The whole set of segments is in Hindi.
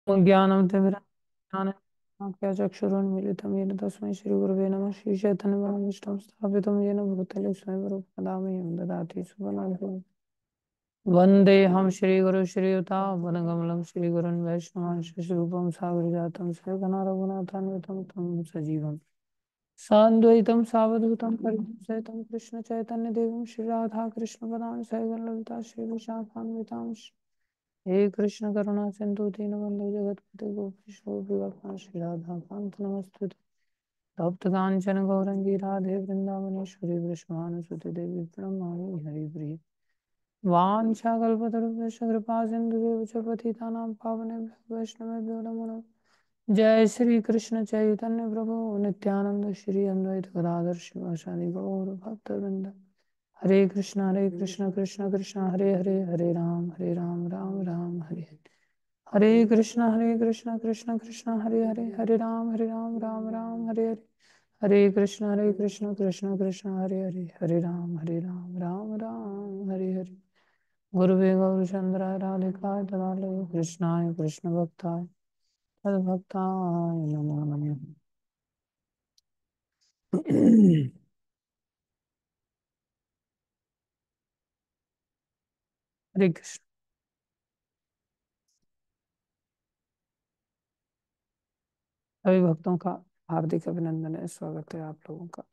ज्ञानं तिमिरं ज्ञानञ्जनशलाकया चक्षुरुन्मीलितं येन तस्मै श्रीगुरवे नमः श्रीचैतन्यमनोभीष्टं स्थापितं येन भूतले स्वयं रूपं मह्यं ददाति सुबलाभं वन्देऽहं श्रीगुरु श्रीयुतापदकमलं श्रीगुरुन् वैष्णवांश रूपं सागरजातं सहगणा रघुनाथान्वितं तं सजीवं सान्द्वैतं सावधूतं परिजनसहितं कृष्णचैतन्यदेवं श्रीराधाकृष्णपदां सहगणललिता श्रीविशाखान्वितां हे कृष्ण करुणा सिंधु दीनबंधु जगतपते गोपीश गोपीकांत श्री राधा कांत नमस्ते तप्त कांचन गौरंगी राधे वृंदावनेश्वरी वृषभानुसुते देवी प्रणमामि हरिप्रिय वाञ्छाकल्पतरुभ्यश्च कृपा सिन्धुभ्यश्च पतितानां पावनेभ्यो वैष्णवेभ्यो नमो नमः जय श्री कृष्ण चैतन्य प्रभु नित्यानंद श्री अद्वैत गदाधर शिवासादि गौर भक्तवृंद हरे कृष्ण कृष्ण कृष्ण हरे हरे हरे राम राम राम हरे हरे हरे कृष्ण कृष्ण कृष्ण हरे हरे हरे राम राम राम हरे हरे हरे कृष्ण कृष्ण कृष्ण हरे हरे हरे राम राम राम हरे हरे गुरुवे गौरचंद्राय राधिकाय तदालय कृष्णाय कृष्ण भक्ताय तद्भक्ताय नमो नमः हरे कृष्ण। सभी भक्तों का हार्दिक अभिनंदन है, स्वागत है आप लोगों का।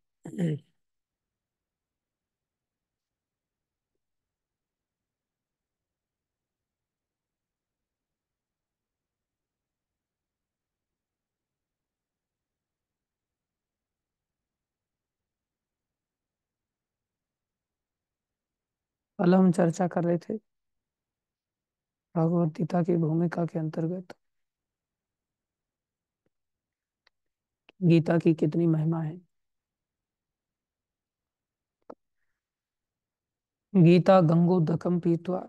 कल हम चर्चा कर रहे थे भगवत गीता की भूमिका के अंतर्गत गीता की कितनी महिमा है। गीता गंगोदकम पीत्वा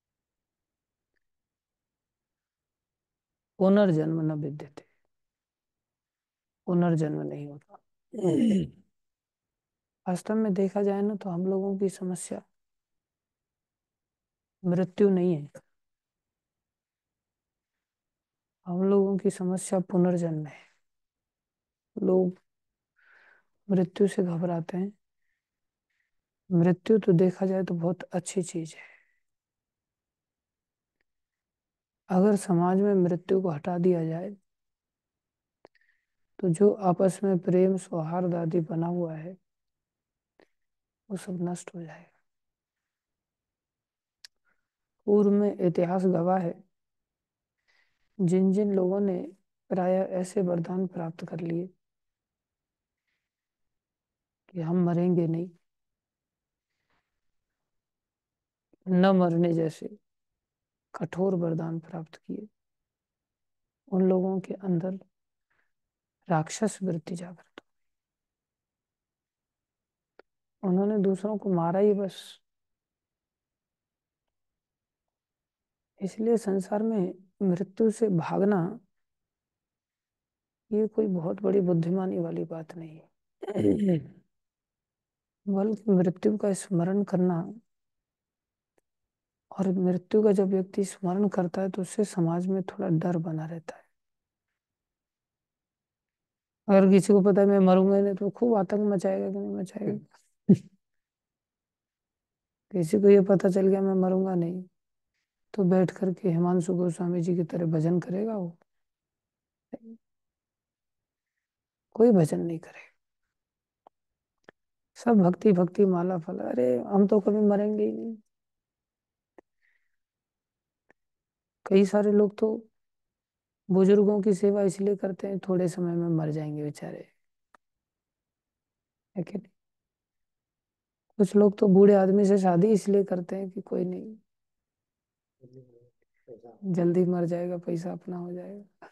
पुनर्जन्म न विद्यते, पुनर्जन्म नहीं होता। वास्तव में देखा जाए ना तो हम लोगों की समस्या मृत्यु नहीं है, हम लोगों की समस्या पुनर्जन्म है। लोग मृत्यु से घबराते हैं। मृत्यु तो देखा जाए तो बहुत अच्छी चीज है। अगर समाज में मृत्यु को हटा दिया जाए तो जो आपस में प्रेम सौहार्द आदि बना हुआ है वो सब नष्ट हो जाएगा। पूर्व में इतिहास गवाह है, जिन जिन लोगों ने प्राय ऐसे वरदान प्राप्त कर लिए कि हम मरेंगे नहीं, न मरने जैसे कठोर वरदान प्राप्त किए, उन लोगों के अंदर राक्षस वृत्ति जागृत हो। उन्होंने दूसरों को मारा ही बस। इसलिए संसार में मृत्यु से भागना ये कोई बहुत बड़ी बुद्धिमानी वाली बात नहीं है। बल्कि मृत्यु का स्मरण करना, और मृत्यु का जब व्यक्ति स्मरण करता है तो उससे समाज में थोड़ा डर बना रहता है। अगर किसी को पता है मैं मरूंगा नहीं तो खूब आतंक मचाएगा कि नहीं मचाएगा। किसी को ये पता चल गया मैं मरूंगा नहीं तो बैठ करके हिमांशु गोस्वामी जी की तरह भजन करेगा वो? कोई भजन नहीं करेगा। सब भक्ति भक्ति माला फल, अरे हम तो कभी मरेंगे ही नहीं। कई सारे लोग तो बुजुर्गों की सेवा इसलिए करते हैं थोड़े समय में मर जाएंगे बेचारे, है कि नहीं? कुछ लोग तो बूढ़े आदमी से शादी इसलिए करते हैं कि कोई नहीं, जल्दी मर जाएगा, पैसा अपना हो जाएगा।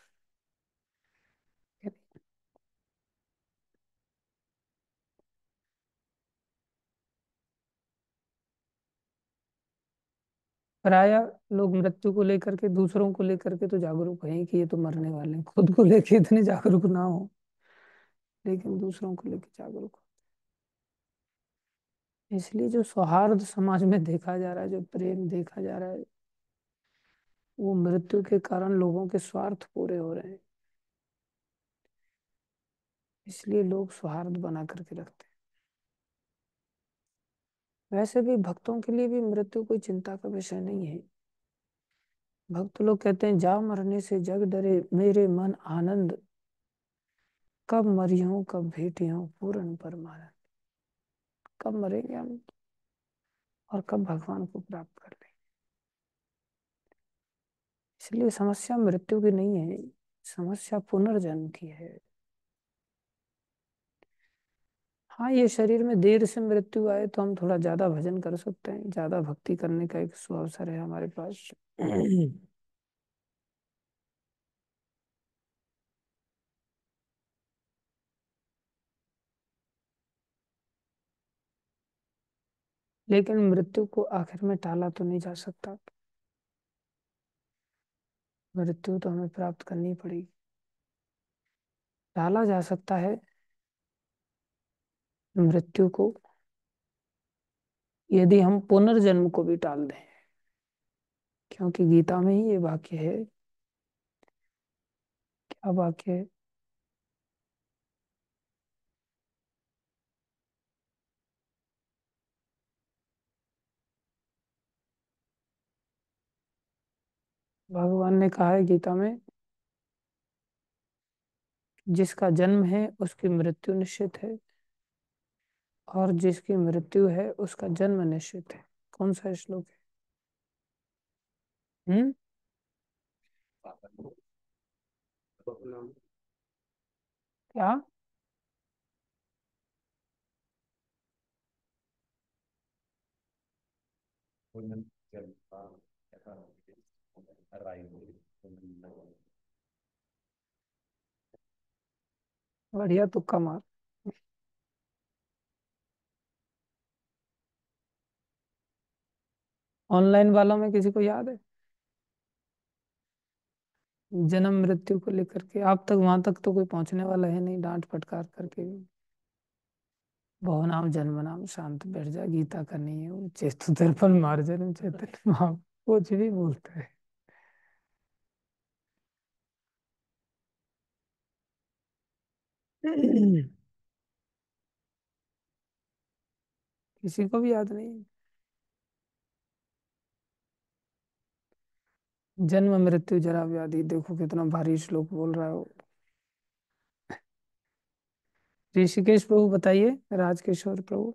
प्राय लोग मृत्यु को लेकर के, दूसरों को लेकर के तो जागरूक हैं कि ये तो मरने वाले हैं, खुद को लेके इतने जागरूक ना हो, लेकिन दूसरों को लेके जागरूक हो। इसलिए जो सौहार्द समाज में देखा जा रहा है, जो प्रेम देखा जा रहा है, वो मृत्यु के कारण लोगों के स्वार्थ पूरे हो रहे हैं, इसलिए लोग स्वार्थ बना करके रखते हैं। वैसे भी भक्तों के लिए भी मृत्यु कोई चिंता का विषय नहीं है। भक्त लोग कहते हैं, जा मरने से जग डरे मेरे मन आनंद, कब मरियो कब भेटियो पूर्ण परमानंद। कब मरेंगे हम और कब भगवान को प्राप्त कर लेंगे। इसलिए समस्या मृत्यु की नहीं है, समस्या पुनर्जन्म की है। हाँ, ये शरीर में देर से मृत्यु आए तो हम थोड़ा ज्यादा भजन कर सकते हैं, ज्यादा भक्ति करने का एक सुअवसर है हमारे पास। लेकिन मृत्यु को आखिर में टाला तो नहीं जा सकता। मृत्यु तो हमें प्राप्त करनी पड़ेगी। टाला जा सकता है मृत्यु को, यदि हम पुनर्जन्म को भी टाल दें। क्योंकि गीता में ही ये वाक्य है। क्या वाक्य है? भगवान ने कहा है गीता में, जिसका जन्म है उसकी मृत्यु निश्चित है, और जिसकी मृत्यु है उसका जन्म निश्चित है। कौन सा श्लोक है? क्या? बढ़िया तुक्का मार। ऑनलाइन वालों में किसी को याद है? जन्म मृत्यु को लेकर के आप तक, वहां तक तो कोई पहुंचने वाला है नहीं, डांट फटकार करके भी। बहु नाम जन्म नाम शांत बैठ जा, गीता का नहीं है वो, चेतु दर्पण मार जन्म चैतन्य भाव, कुछ भी बोलता है। किसी को भी याद नहीं। जन्म मृत्यु जरा व्याधि, देखो कितना भारी श्लोक बोल रहा है वो। ऋषिकेश प्रभु बताइए, राजकिशोर प्रभु।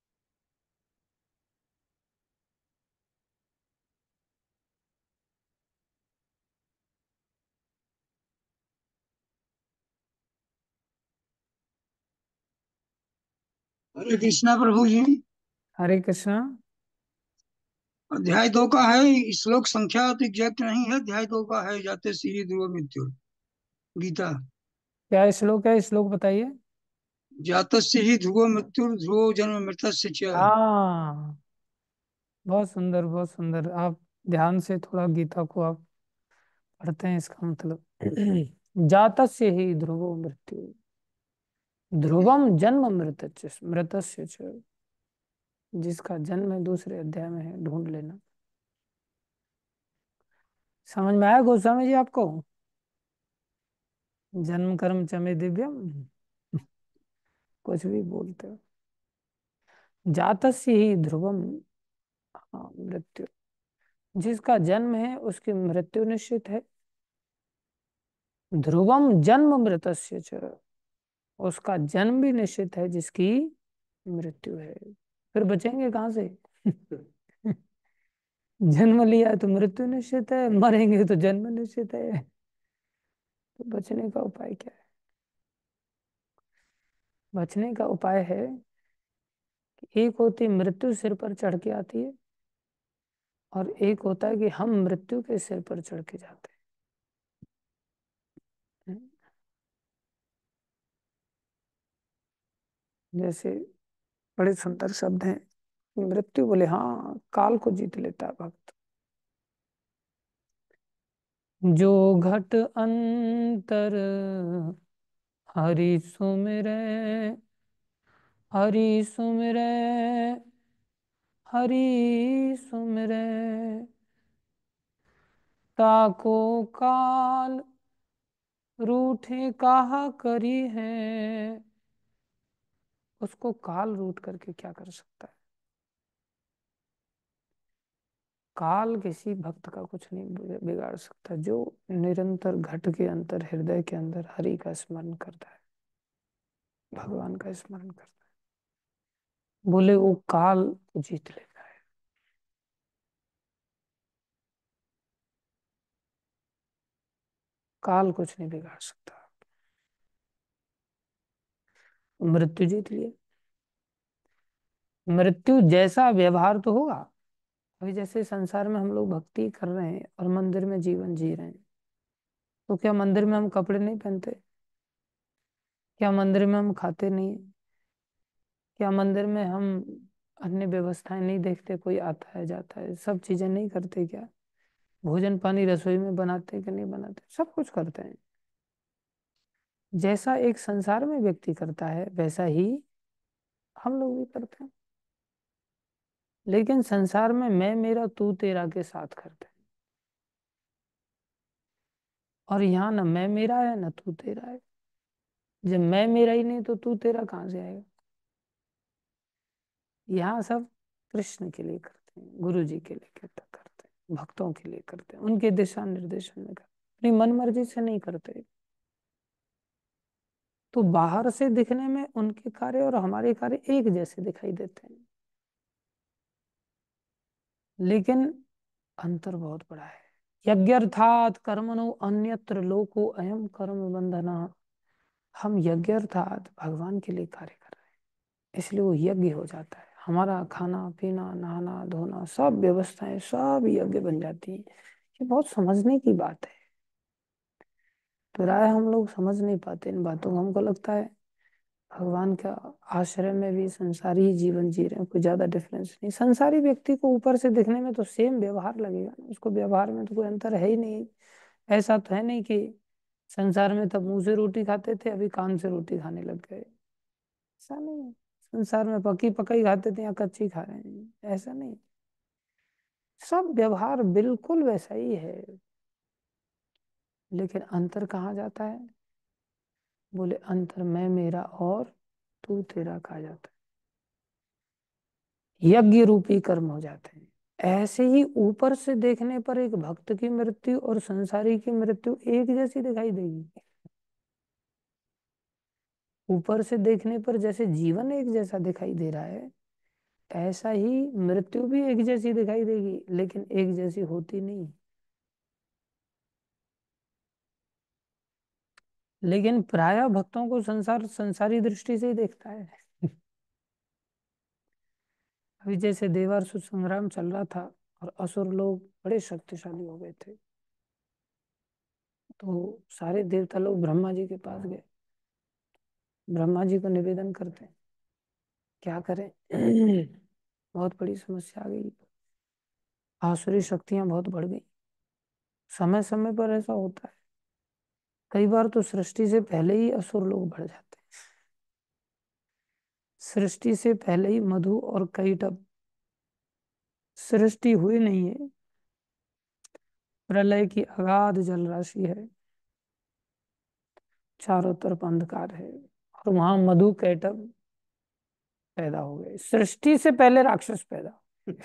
हरे कृष्णा प्रभु जी। हरे कृष्णा। अध्याय 2 का है, श्लोक संख्या तो एग्जैक्ट नहीं है, अध्याय 2 का है, जाते श्री ध्रुव मृत्यु, गीता। क्या श्लोक है? श्लोक बताइए। जातस्य ही ध्रुव मृत्यु ध्रुव जन्म मृतस्य च। हाँ, बहुत सुंदर बहुत सुंदर। आप ध्यान से थोड़ा गीता को आप पढ़ते हैं, इसका मतलब जातस्य ही ध्रुवो मृत्यु, ध्रुवम जन्म मृतस्य च। जिसका जन्म है दूसरे अध्याय में है, ढूंढ लेना। समझ में आया गोस्वामी जी आपको? जन्म कर्म चमे दिव्यम। कुछ भी बोलते हो। जातस्य ही ध्रुवम, हाँ, मृत्यु। जिसका जन्म है उसकी मृत्यु निश्चित है। ध्रुवम जन्म मृतस्य च, उसका जन्म भी निश्चित है जिसकी मृत्यु है। फिर बचेंगे कहाँ से? जन्म लिया है तो मृत्यु निश्चित है, मरेंगे तो जन्म निश्चित है। तो बचने का उपाय क्या है? बचने का उपाय है कि एक होती मृत्यु सिर पर चढ़ के आती है, और एक होता है कि हम मृत्यु के सिर पर चढ़ के जाते हैं। जैसे बड़े सुंदर शब्द हैं। मृत्यु बोले, हाँ, काल को जीत लेता है भक्त। जो घट अंतर हरि सुमिरै, हरि सुमिरै, हरि सुमिरै, ताको काल रूठे कहा करी है। उसको काल रूठ करके क्या कर सकता है? काल किसी भक्त का कुछ नहीं बिगाड़ सकता, जो निरंतर घट के अंतर हृदय के अंदर हरि का स्मरण करता है, भगवान का स्मरण करता है, बोले वो काल को जीत लेता है। काल कुछ नहीं बिगाड़ सकता। मृत्यु जीत लिया। मृत्यु जैसा व्यवहार तो होगा। अभी जैसे संसार में हम लोग भक्ति कर रहे हैं और मंदिर में जीवन जी रहे हैं, तो क्या मंदिर में हम कपड़े नहीं पहनते? क्या मंदिर में हम खाते नहीं? क्या मंदिर में हम अन्य व्यवस्थाएं नहीं देखते? कोई आता है जाता है, सब चीजें नहीं करते क्या? भोजन पानी रसोई में बनाते हैं कि नहीं बनाते? सब कुछ करते हैं। जैसा एक संसार में व्यक्ति करता है वैसा ही हम लोग भी करते हैं। लेकिन संसार में मैं मेरा तू तेरा के साथ करते हैं, और यहाँ ना मैं मेरा है ना तू तेरा है। जब मैं मेरा ही नहीं तो तू तेरा कहाँ से आएगा? यहाँ सब कृष्ण के लिए करते हैं, गुरु जी के लिए करते हैं, भक्तों के लिए करते हैं, उनके दिशा निर्देशन में करते हैं, अपनी मन मर्जी से नहीं करते। तो बाहर से दिखने में उनके कार्य और हमारे कार्य एक जैसे दिखाई देते हैं, लेकिन अंतर बहुत बड़ा है। यज्ञार्थात कर्मणो अन्यत्र लोको अयम कर्म बंधना। हम यज्ञार्थात भगवान के लिए कार्य कर रहे हैं, इसलिए वो यज्ञ हो जाता है। हमारा खाना पीना नहाना धोना सब व्यवस्थाएं सब यज्ञ बन जाती हैं। ये बहुत समझने की बात है। तो राय हम लोग समझ नहीं पाते इन बातों को। हमको लगता है भगवान का आश्रय में भी संसारी ही जीवन जी रहे हैं, कोई ज्यादा डिफरेंस नहीं। संसारी व्यक्ति को ऊपर से दिखने में तो सेम व्यवहार लगेगा ना, उसको व्यवहार में तो कोई अंतर है ही नहीं। ऐसा तो है नहीं कि संसार में तब मुंह से रोटी खाते थे अभी कान से रोटी खाने लग गए। ऐसा नहीं है। संसार में पकी पकाई खाते थे या कच्ची खा रहे हैं, ऐसा नहीं। सब व्यवहार बिल्कुल वैसा ही है, लेकिन अंतर कहाँ जाता है? बोले अंतर मैं मेरा और तू तेरा कहा जाता है, यज्ञ रूपी कर्म हो जाते हैं। ऐसे ही ऊपर से देखने पर एक भक्त की मृत्यु और संसारी की मृत्यु एक जैसी दिखाई देगी। ऊपर से देखने पर जैसे जीवन एक जैसा दिखाई दे रहा है, ऐसा ही मृत्यु भी एक जैसी दिखाई देगी, लेकिन एक जैसी होती नहीं। लेकिन प्राय भक्तों को संसार संसारी दृष्टि से ही देखता है। अभी जैसे देवासुर संग्राम चल रहा था और असुर लोग बड़े शक्तिशाली हो गए थे, तो सारे देवता लोग ब्रह्मा जी के पास गए। ब्रह्मा जी को निवेदन करते हैं, क्या करें? बहुत बड़ी समस्या आ गई, आसुरी शक्तियां बहुत बढ़ गई। समय समय पर ऐसा होता है, कई बार तो सृष्टि से पहले ही असुर लोग बढ़ जाते हैं। सृष्टि से पहले ही मधु और कैटभ, सृष्टि हुई नहीं है, प्रलय की अगाध जलराशि है, चारों तरफ अंधकार है, और वहां मधु कैटभ पैदा हो गए। सृष्टि से पहले राक्षस पैदा।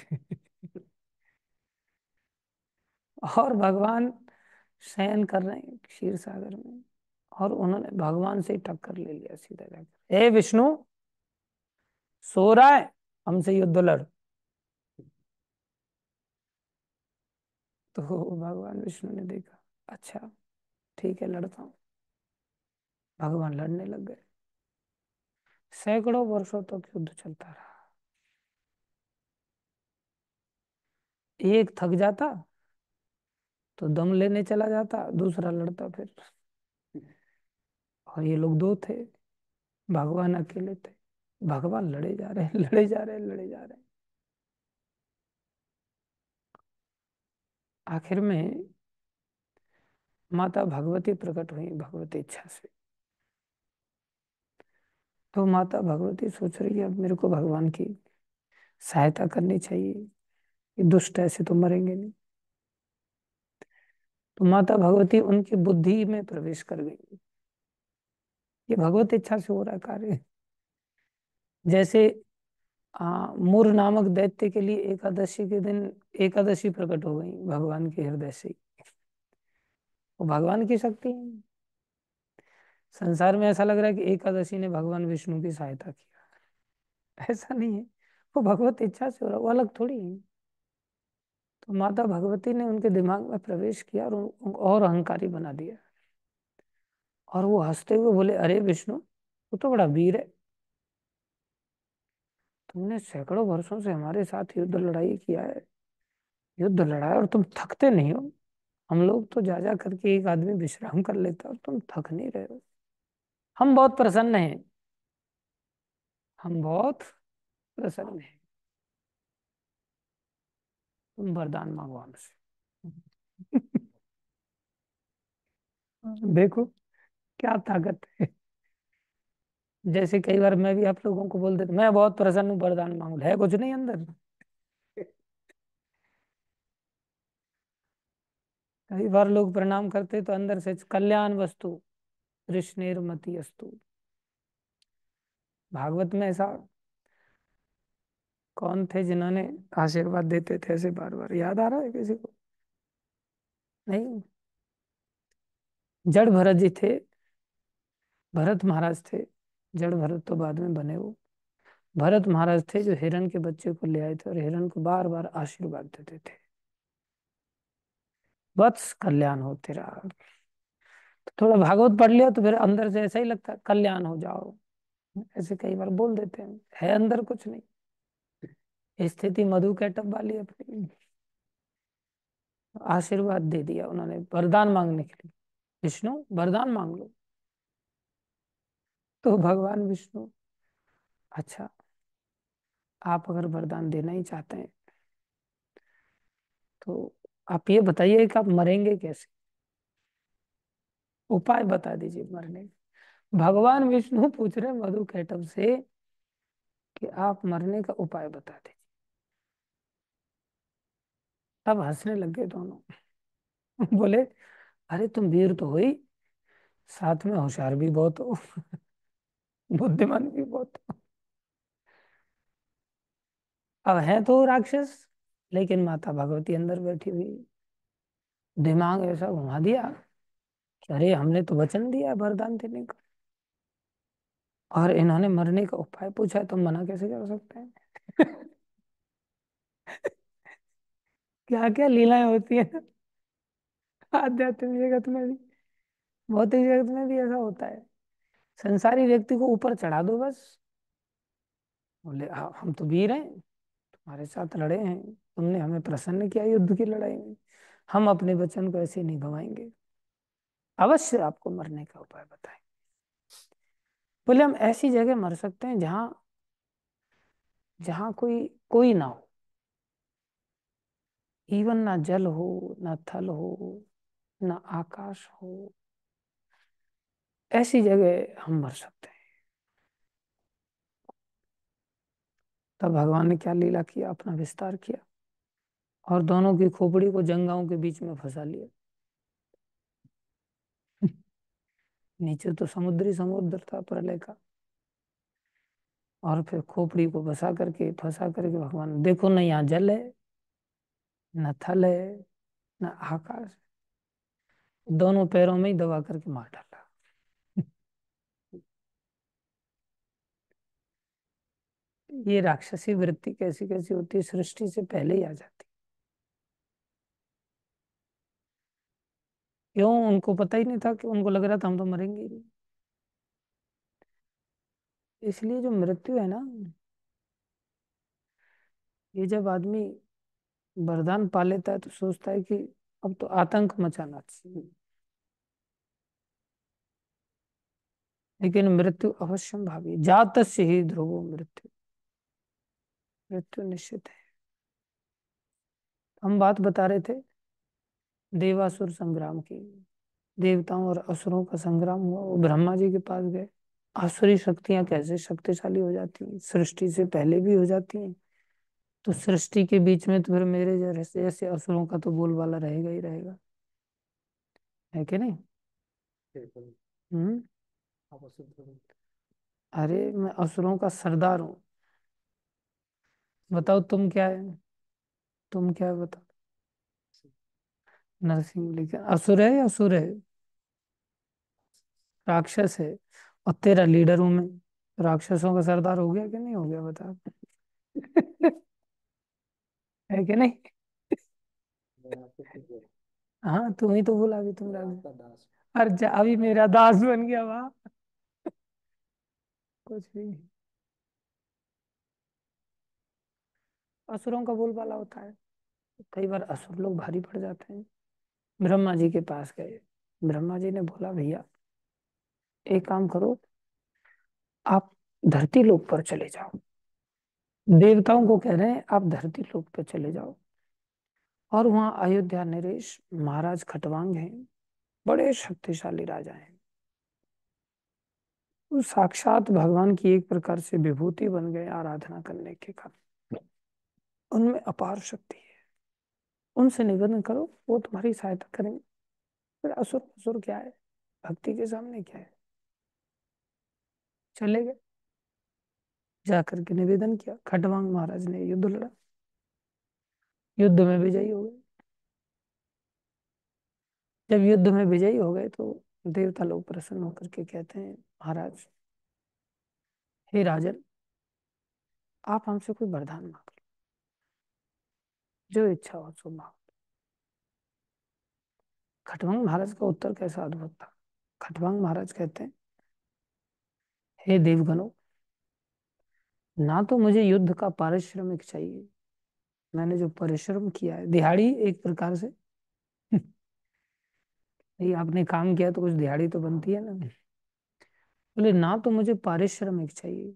और भगवान शयन कर रहे हैं क्षीर सागर में, और उन्होंने भगवान से ही टक्कर ले लिया सीधा जाकर, हे विष्णु सो रहा है, हमसे युद्ध लड़। तो भगवान विष्णु ने देखा, अच्छा ठीक है लड़ता हूँ। भगवान लड़ने लग गए, सैकड़ों वर्षों तक युद्ध चलता रहा। एक थक जाता तो दम लेने चला जाता, दूसरा लड़ता फिर। और ये लोग दो थे, भगवान अकेले थे। भगवान लड़े जा रहे हैं लड़े जा रहे हैं लड़े जा रहे हैं। आखिर में माता भगवती प्रकट हुई भगवती इच्छा से। तो माता भगवती सोच रही है अब मेरे को भगवान की सहायता करनी चाहिए, ये दुष्ट ऐसे तो मरेंगे नहीं। तो माता भगवती उनकी बुद्धि में प्रवेश कर गई। ये भगवत इच्छा से हो रहा कार्य। जैसे मूर नामक दैत्य के लिए एकादशी के दिन एकादशी प्रकट हो गई भगवान के हृदय से। वो भगवान की शक्ति है। संसार में ऐसा लग रहा है कि एकादशी ने भगवान विष्णु की सहायता की। ऐसा नहीं है, वो भगवत इच्छा से हो रहा, वो अलग थोड़ी है। तो माता भगवती ने उनके दिमाग में प्रवेश किया और और अहंकारी बना दिया। और वो हंसते हुए बोले, अरे विष्णु, वो तो बड़ा वीर है। तुमने सैकड़ों वर्षों से हमारे साथ युद्ध लड़ाई किया है, युद्ध लड़ाया, और तुम थकते नहीं हो। हम लोग तो जा जा करके एक आदमी विश्राम कर लेता है, और तुम थक नहीं रहे हो। हम बहुत प्रसन्न हैं, हम बहुत प्रसन्न हैं। तुम वरदान मांगो हमसे। देखो क्या ताकत है। जैसे कई बार मैं भी आप लोगों को बोल देता, मैं बहुत प्रसन्न हूँ, वरदान मांगो, है कुछ नहीं अंदर। कई बार लोग प्रणाम करते तो अंदर से कल्याण वस्तु कृष्णेर अस्तु। भागवत में ऐसा कौन थे जिन्होंने आशीर्वाद देते थे ऐसे बार बार, याद आ रहा है किसी को? नहीं, जड़ भरत जी थे। भरत महाराज थे। जड़ भरत तो बाद में बने वो। भरत महाराज थे जो हिरण के बच्चे को ले आए थे और हिरण को बार बार आशीर्वाद देते थे, वत्स कल्याण हो तेरा। तो थोड़ा भागवत पढ़ लिया तो फिर अंदर से ऐसा ही लगता है, कल्याण हो जाओ। ऐसे कई बार बोल देते हैं, है अंदर कुछ नहीं। स्थिति मधु कैटअप वाली अपनी। आशीर्वाद दे दिया उन्होंने वरदान मांगने के लिए। विष्णु वरदान मांग लो। तो भगवान विष्णु, अच्छा, आप अगर वरदान देना ही चाहते हैं तो आप ये बताइए कि आप मरेंगे कैसे, उपाय बता दीजिए मरने का। भगवान विष्णु पूछ रहे मधु कैटअप से कि आप मरने का उपाय बता दीजिए। तब हंसने लग गए दोनों। बोले, अरे तुम वीर तो हो ही, साथ में होशियार भी बहुत हो, बुद्धिमान भी बहुत हो। अब है तो राक्षस, लेकिन माता भगवती अंदर बैठी हुई। दिमाग ऐसा घुमा दिया कि अरे हमने तो वचन दिया है वरदान देने का, और इन्होंने मरने का उपाय पूछा है, तो मना कैसे कर सकते हैं? क्या क्या लीलाएं होती है आध्यात्मिक जगत में भी, भौतिक जगत में भी ऐसा होता है। संसारी व्यक्ति को ऊपर चढ़ा दो बस। बोले, हम तो वीर हैं, तुम्हारे साथ लड़े हैं, तुमने हमें प्रसन्न किया युद्ध की लड़ाई में, हम अपने वचन को ऐसे नहीं गवाएंगे, अवश्य आपको मरने का उपाय बताएं। बोले, हम ऐसी जगह मर सकते हैं जहां जहां कोई कोई ना हो, इवन ना जल हो, ना थल हो, ना आकाश हो, ऐसी जगह हम मर सकते हैं। तब भगवान ने क्या लीला किया, अपना विस्तार किया और दोनों की खोपड़ी को जंगाओं के बीच में फंसा लिया। नीचे तो समुद्र था प्रलय का, और फिर खोपड़ी को फंसा करके भगवान, देखो ना यहाँ जल है, न थल है, न आकाश, दोनों पैरों में ही दबा करके मार डाला। ये राक्षसी वृत्ति कैसी कैसी होती है, सृष्टि से पहले ही आ जाती। क्यों? उनको पता ही नहीं था, कि उनको लग रहा था हम तो मरेंगे ही नहीं। इसलिए जो मृत्यु है ना, ये जब आदमी वरदान पा लेता है तो सोचता है कि अब तो आतंक मचाना चाहिए, लेकिन मृत्यु अवश्यम भावी, जातस्य ही ध्रुवो मृत्यु। मृत्यु निश्चित है। हम बात बता रहे थे देवासुर संग्राम की। देवताओं और असुरों का संग्राम हुआ, वो ब्रह्मा जी के पास गए। आसुरी शक्तियां कैसे शक्तिशाली हो जाती हैं, सृष्टि से पहले भी हो जाती हैं। तो सृष्टि के बीच में तो फिर मेरे जैसे जैसे असुरों का तो बोलबाला रहेगा ही रहेगा। है कि नहीं? हम्म। अरे मैं असुरों का सरदार हूँ। बताओ तुम क्या है? तुम क्या है बताओ? नरसिंह, लेकिन असुर है या असुर है? राक्षस है। और तेरा लीडर हूं मैं। राक्षसों का सरदार हो गया कि नहीं हो गया बता। है कि नहीं? हाँ तुम ही तो बोला अभी, तुम राजा। अरे अभी मेरा दास बन गया वाह। कुछ भी नहीं। असुरों का बोलबाला होता है। कई बार असुर लोग भारी पड़ जाते हैं। ब्रह्मा जी के पास गए। ब्रह्मा जी ने बोला भैया एक काम करो, आप धरती लोक पर चले जाओ। देवताओं को कह रहे हैं आप धरती लोक पर चले जाओ। और वहां अयोध्या नरेश महाराज खटवांग हैं, बड़े शक्तिशाली राजा हैं। वो साक्षात भगवान की एक प्रकार से विभूति बन गए आराधना करने के कारण। उनमें अपार शक्ति है। उनसे निवेदन करो, वो तुम्हारी सहायता करेंगे। फिर असुर असुर क्या है, भक्ति के सामने क्या है। चले गए, जाकर के निवेदन किया, खटवांग महाराज ने युद्ध लड़ा। युद्ध में विजयी हो गए। जब युद्ध में विजयी हो गए तो देवता लोग प्रसन्न होकर के कहते हैं महाराज, हे राजन, आप हमसे कोई वरदान मांग लो, जो इच्छा हो सो मांगो। खटवांग महाराज का उत्तर कैसा अद्भुत था। खटवांग महाराज कहते हैं, हे देवगणों, ना तो मुझे युद्ध का पारिश्रमिक चाहिए, मैंने जो परिश्रम किया है, दिहाड़ी एक प्रकार से। नहीं आपने काम किया तो कुछ दिहाड़ी तो बनती है ना। बोले ना तो मुझे पारिश्रमिक चाहिए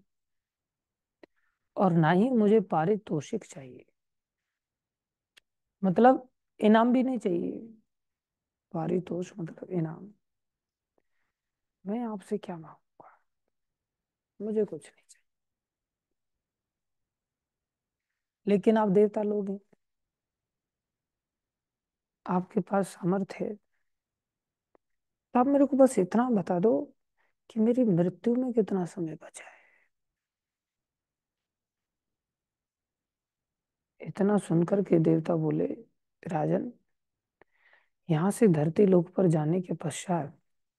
और ना ही मुझे पारितोषिक चाहिए, मतलब इनाम भी नहीं चाहिए। पारितोष मतलब इनाम। मैं आपसे क्या मांगूंगा, मुझे कुछ नहीं चाहिए। लेकिन आप देवता लोग हैं, आपके पास सामर्थ्य है, तो आप मेरे को बस इतना बता दो कि मेरी मृत्यु में कितना समय बचा है। इतना सुनकर के देवता बोले, राजन, यहाँ से धरती लोक पर जाने के पश्चात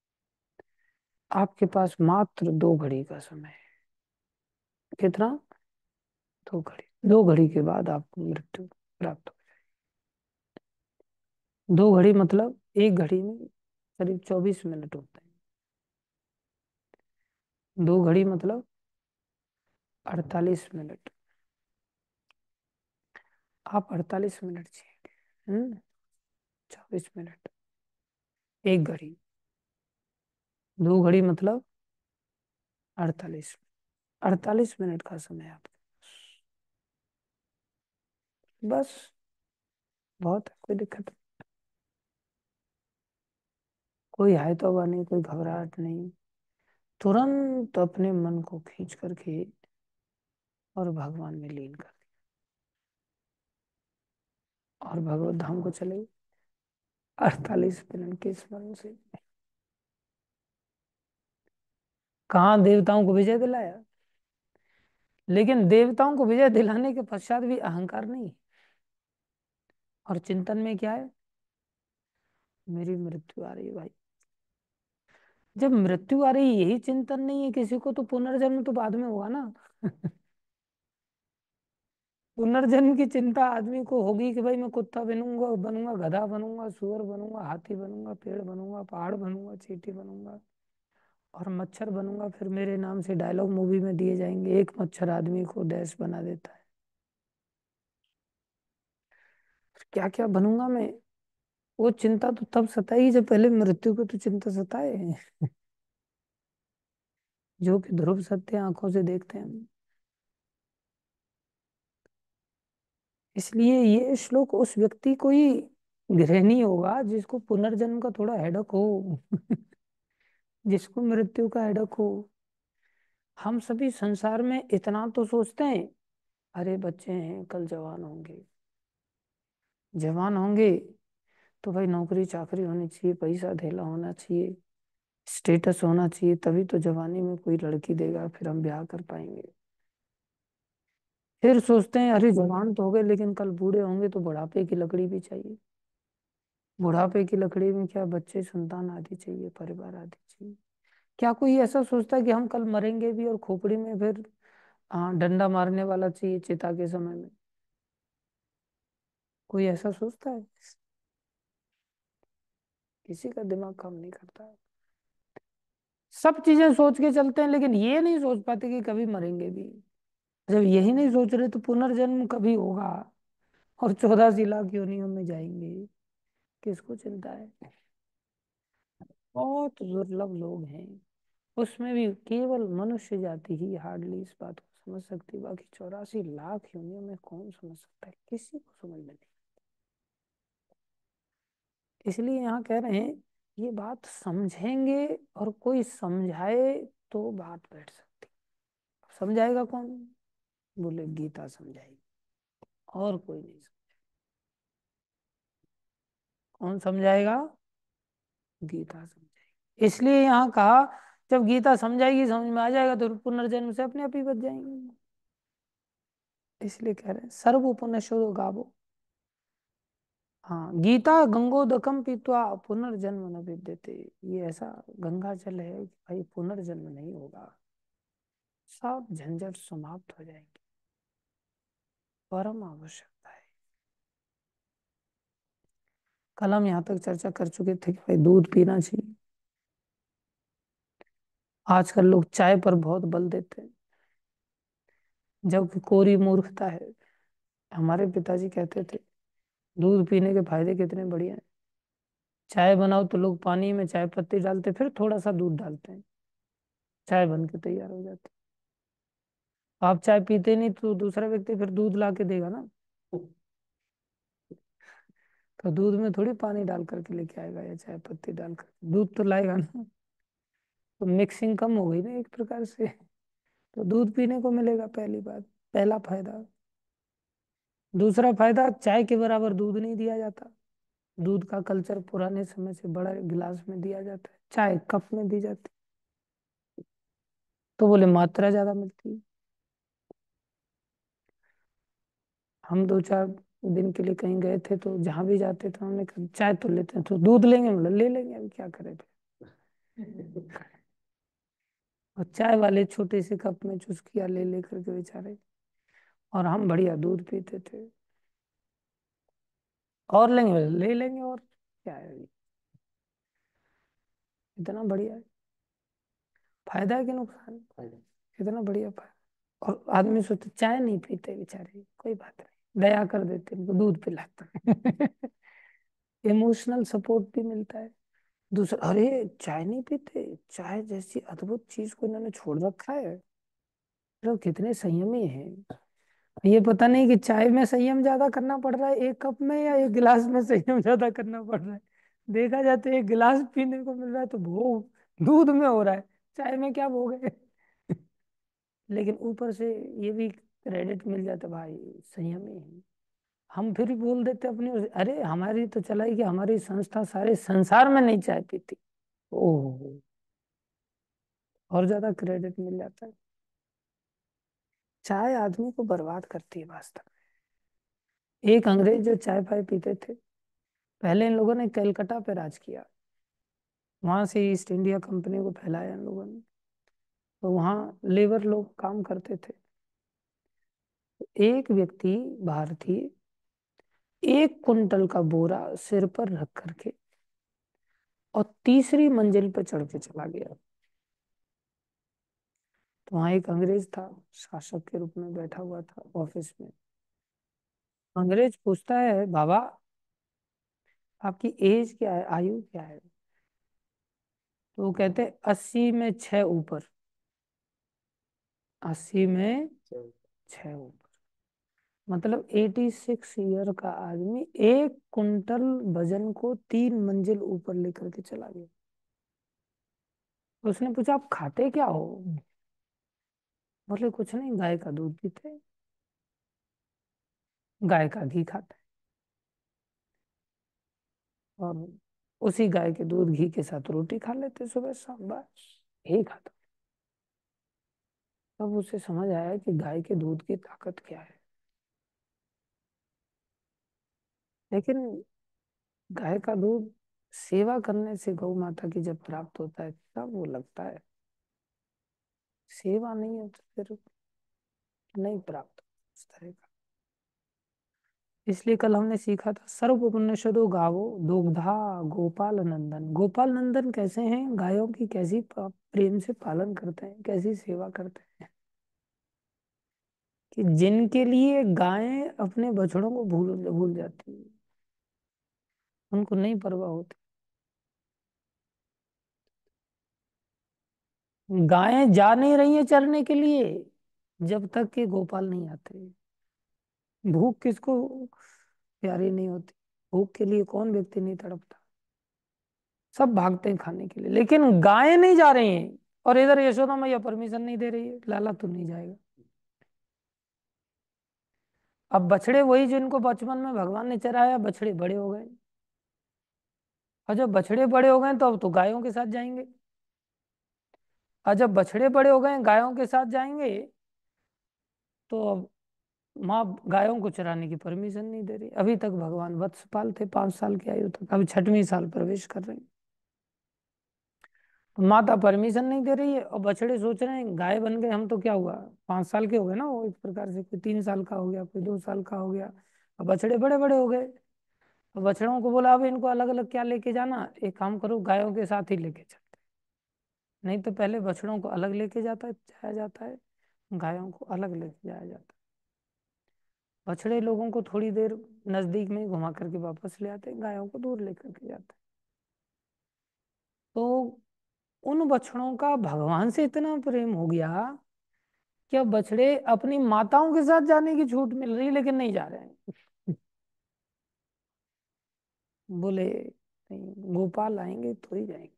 आपके पास मात्र 2 घड़ी का समय है। कितना? 2 घड़ी। 2 घड़ी के बाद आपको मृत्यु प्राप्त हो। 2 घड़ी मतलब एक घड़ी में करीब 24 मिनट होते हैं। 2 घड़ी मतलब 48 मिनट। आप 48 मिनट जिए। 24 मिनट। एक घड़ी। 2 घड़ी मतलब 48 48 मिनट का समय आपके पास। बस बहुत है, कोई दिक्कत नहीं। कोई है तो नहीं, कोई घबराहट नहीं। तुरंत अपने मन को खींच करके और भगवान में लीन कर दिया और भगवत धाम को चले गए 48 मिनट के स्मरण से। कहाँ देवताओं को विजय दिलाया। लेकिन देवताओं को विजय दिलाने के पश्चात भी अहंकार नहीं। और चिंतन में क्या है, मेरी मृत्यु आ रही है भाई। जब मृत्यु आ रही है यही चिंतन नहीं है किसी को, तो पुनर्जन्म तो बाद में होगा ना। पुनर्जन्म की चिंता आदमी को होगी कि भाई मैं कुत्ता बनूंगा, बनूंगा गधा बनूंगा, सुअर बनूंगा, हाथी बनूंगा, पेड़ बनूंगा, पहाड़ बनूंगा, चींटी बनूंगा और मच्छर बनूंगा। फिर मेरे नाम से डायलॉग मूवी में दिए जाएंगे, एक मच्छर आदमी को 10 बना देता है। क्या क्या बनूंगा मैं। वो चिंता तो तब सताई जब पहले मृत्यु को तो चिंता सताए। जो कि ध्रुव सत्य आंखों से देखते हैं हम। इसलिए ये श्लोक उस व्यक्ति को ही गृहणीय होगा जिसको पुनर्जन्म का थोड़ा हेडक हो। जिसको मृत्यु का हेडक हो। हम सभी संसार में इतना तो सोचते हैं, अरे बच्चे हैं कल जवान होंगे। जवान होंगे तो भाई नौकरी चाकरी होनी चाहिए, पैसा धेला होना चाहिए, स्टेटस होना चाहिए, तभी तो जवानी में कोई लड़की देगा, फिर हम ब्याह कर पाएंगे। फिर सोचते हैं अरे जवान तो हो गए, लेकिन कल बूढ़े होंगे तो बुढ़ापे की लकड़ी भी चाहिए। बुढ़ापे की लकड़ी में क्या, बच्चे संतान आदि चाहिए, परिवार आदि चाहिए। क्या कोई ऐसा सोचता है कि हम कल मरेंगे भी और खोपड़ी में फिर डंडा मारने वाला चाहिए चिता के समय में? कोई ऐसा सोचता है? किसी का दिमाग काम नहीं करता है। सब चीजें सोच के चलते हैं, लेकिन ये नहीं सोच पाते कि कभी मरेंगे भी। जब यही नहीं सोच रहे तो पुनर्जन्म कभी होगा, और 84 लाख योनियों में जाएंगे, किसको चिंता है? बहुत दुर्लभ लोग हैं, उसमें भी केवल मनुष्य जाति ही हार्डली इस बात को समझ सकती है। बाकी 84 लाख योनियों में कौन समझ सकता है? किसी को समझ में नहीं। इसलिए यहाँ कह रहे हैं ये बात समझेंगे, और कोई समझाए तो बात बैठ सकती। समझाएगा कौन? बोले गीता समझाएगी, और कोई नहीं समझाएगा। कौन समझाएगा? गीता समझाएगी। इसलिए यहाँ कहा जब गीता समझाएगी, समझ में आ जाएगा, तो पुनर्जन्म से अपने आप ही बच जाएंगे। इसलिए कह रहे हैं सर्व उपनिषदो गावो। हाँ, गीता गंगोदकम पीत्वा पुनर्जन्म न विद्यते। ये ऐसा गंगा जल है कि भाई पुनर्जन्म नहीं होगा, सब झंझट समाप्त हो जाएंगे। परम आवश्यकता है। कल हम यहाँ तक चर्चा कर चुके थे कि भाई दूध पीना चाहिए। आजकल लोग चाय पर बहुत बल देते हैं, जबकि कोरी मूर्खता है। हमारे पिताजी कहते थे दूध पीने के फायदे कितने बढ़िया हैं। चाय बनाओ तो लोग पानी में चाय पत्ती डालते, फिर थोड़ा सा दूध डालते हैं, चाय बन के तैयार हो जाती है। आप चाय पीते नहीं तो दूसरा व्यक्ति फिर दूध ला के देगा ना, तो दूध में थोड़ी पानी डाल करके लेके आएगा या चाय पत्ती डाल कर, दूध तो लाएगा ना। तो मिक्सिंग कम हो गई ना एक प्रकार से, तो दूध पीने को मिलेगा, पहली बात, पहला फायदा। दूसरा फायदा, चाय के बराबर दूध नहीं दिया जाता। दूध का कल्चर पुराने समय से बड़ा गिलास में दिया जाता है, चाय कप में दी जाती, तो बोले मात्रा ज्यादा मिलती है। हम 2 4 दिन के लिए कहीं गए थे, तो जहां भी जाते थे हमने कहा चाय तो लेते हैं, तो दूध लेंगे, बोले ले लेंगे, अभी क्या करें फिर। और चाय वाले छोटे से कप में चुस्किया ले ले करके बेचारे, और हम बढ़िया दूध पीते थे। और लेंगे, बोले ले लेंगे, और क्या है अभी, इतना बढ़िया है। फायदा है कि नुकसान? फायदा। इतना बढ़िया फायदा। और आदमी सोचते चाय नहीं पीते बेचारे, कोई बात नहीं, दया कर देते, इनको दूध पिलाते। इमोशनल सपोर्ट भी मिलता है। दूसरा, अरे चाय नहीं पीते, चाय जैसी अद्भुत चीज को इन्होंने छोड़ रखा है, मतलब कितने संयमी हैं। ये पता नहीं कि चाय में संयम ज्यादा करना पड़ रहा है एक कप में, या एक गिलास में संयम ज्यादा करना पड़ रहा है। देखा जाए तो एक गिलास पीने को मिल रहा है तो भोग दूध में हो रहा है, चाय में क्या भोग है। लेकिन ऊपर से ये भी क्रेडिट मिल जाता, भाई संयमी है। हम फिर भी बोल देते अपनी अरे हमारी तो चलाई कि हमारी संस्था सारे संसार में नहीं चाय पीती। ओह, और ज्यादा क्रेडिट मिल जाता है। चाय आदमी को बर्बाद करती है वास्तव में। एक अंग्रेज जो चाय पाय पीते थे, पहले इन लोगों ने कलकत्ता पे राज किया, वहां से ईस्ट इंडिया कंपनी को फैलाया इन लोगों ने। तो वहाँ लेबर लोग काम करते थे। एक व्यक्ति भारतीय 1 कुंटल का बोरा सिर पर रख करके और तीसरी मंजिल पर चढ़ के चला गया। तो वहां एक अंग्रेज था, शासक के रूप में बैठा हुआ था ऑफिस में। अंग्रेज पूछता है, बाबा आपकी एज क्या है, आयु क्या है? तो वो कहते 80 में 6 ऊपर। 80 में 6 ऊपर, मतलब 86 ईयर का आदमी 1 कुंटल वजन को 3 मंजिल ऊपर लेकर के चला गया। उसने पूछा आप खाते क्या हो? बोले कुछ नहीं, गाय का दूध पीते हैं, गाय का घी खाते और उसी गाय के दूध घी के साथ रोटी खा लेते सुबह शाम, बस यही खाता। तब उसे समझ आया कि गाय के दूध की ताकत क्या है। लेकिन गाय का दूध सेवा करने से गौ माता की जब प्राप्त होता है तब वो लगता है, सेवा नहीं है तो फिर नहीं प्राप्त इस तरह का। इसलिए कल हमने सीखा था, सर्व उपनिषदों गावो दुग्धा गोपाल नंदन। गोपाल नंदन कैसे हैं, गायों की कैसी प्रेम से पालन करते हैं, कैसी सेवा करते हैं, कि जिनके लिए गायें अपने बछड़ों को भूल भूल जाती है, उनको नहीं परवाह होती। गायें जा नहीं रही है चरने के लिए जब तक कि गोपाल नहीं आते। भूख किसको प्यारी नहीं होती, भूख के लिए कौन व्यक्ति नहीं तड़पता। सब भागते हैं खाने के लिए, लेकिन गायें नहीं जा रही हैं। और इधर यशोदा मैया परमिशन नहीं दे रही है, लाला तू नहीं जाएगा। अब बछड़े वही जिनको बचपन में भगवान ने चराया, बछड़े बड़े हो गए। और जब बछड़े बड़े हो गए तो अब तो गायों के साथ जाएंगे। और जब बछड़े बड़े हो गए गायों के साथ जाएंगे, तो अब माँ गायों को चराने की परमिशन नहीं दे रही। अभी तक भगवान वत्सपाल थे 5 साल की आयु तक, अभी 6वीं साल प्रवेश कर रहे हैं। तो माता परमिशन नहीं दे रही है और बछड़े सोच रहे हैं गाय बन गए हम तो क्या हुआ, 5 साल के हो गए ना वो, एक प्रकार से कोई 3 साल का हो गया, कोई 2 साल का हो गया। अब बछड़े बड़े बड़े हो गए। तो बछड़ों को बोला अब इनको अलग अलग क्या लेके जाना, एक काम करो गायों के साथ ही लेके चलते। नहीं तो पहले बछड़ों को अलग लेके जाया जाता है, गायों को अलग लेके जाया जाता है। बछड़े लोगों को थोड़ी देर नजदीक में घुमा करके वापस ले आते हैं, गायों को दूर लेकर के जाते हैं। तो उन बछड़ों का भगवान से इतना प्रेम हो गया कि अब बछड़े अपनी माताओं के साथ जाने की छूट मिल रही है, लेकिन नहीं जा रहे हैं। बोले नहीं, गोपाल आएंगे तो ही जाएंगे।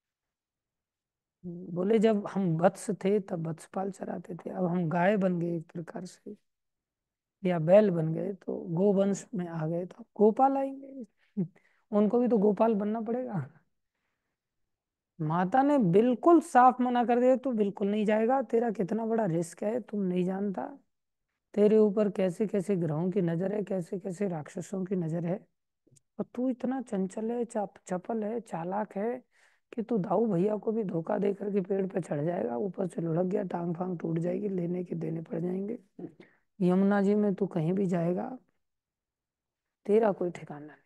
बोले जब हम वत्स थे तब वत्सपाल चराते थे, अब हम गाय बन गए एक प्रकार से, या बैल बन गए तो गोवंश में आ गए तो अब गोपाल आएंगे। उनको भी तो गोपाल बनना पड़ेगा। माता ने बिल्कुल साफ मना कर दिया, तू बिल्कुल नहीं जाएगा, तेरा कितना बड़ा रिस्क है तुम नहीं जानता, तेरे ऊपर कैसे कैसे ग्रहों की नजर है, कैसे कैसे राक्षसों की नजर है, और तू इतना चंचल है, चपल है, चालाक है कि तू दाऊ भैया को भी धोखा दे करके पेड़ पे चढ़ जाएगा, ऊपर से लुढ़क गया, टांग फांग टूट जाएगी, लेने के देने पड़ जाएंगे, यमुना जी में तू कहीं भी जाएगा, तेरा कोई ठिकाना नहीं।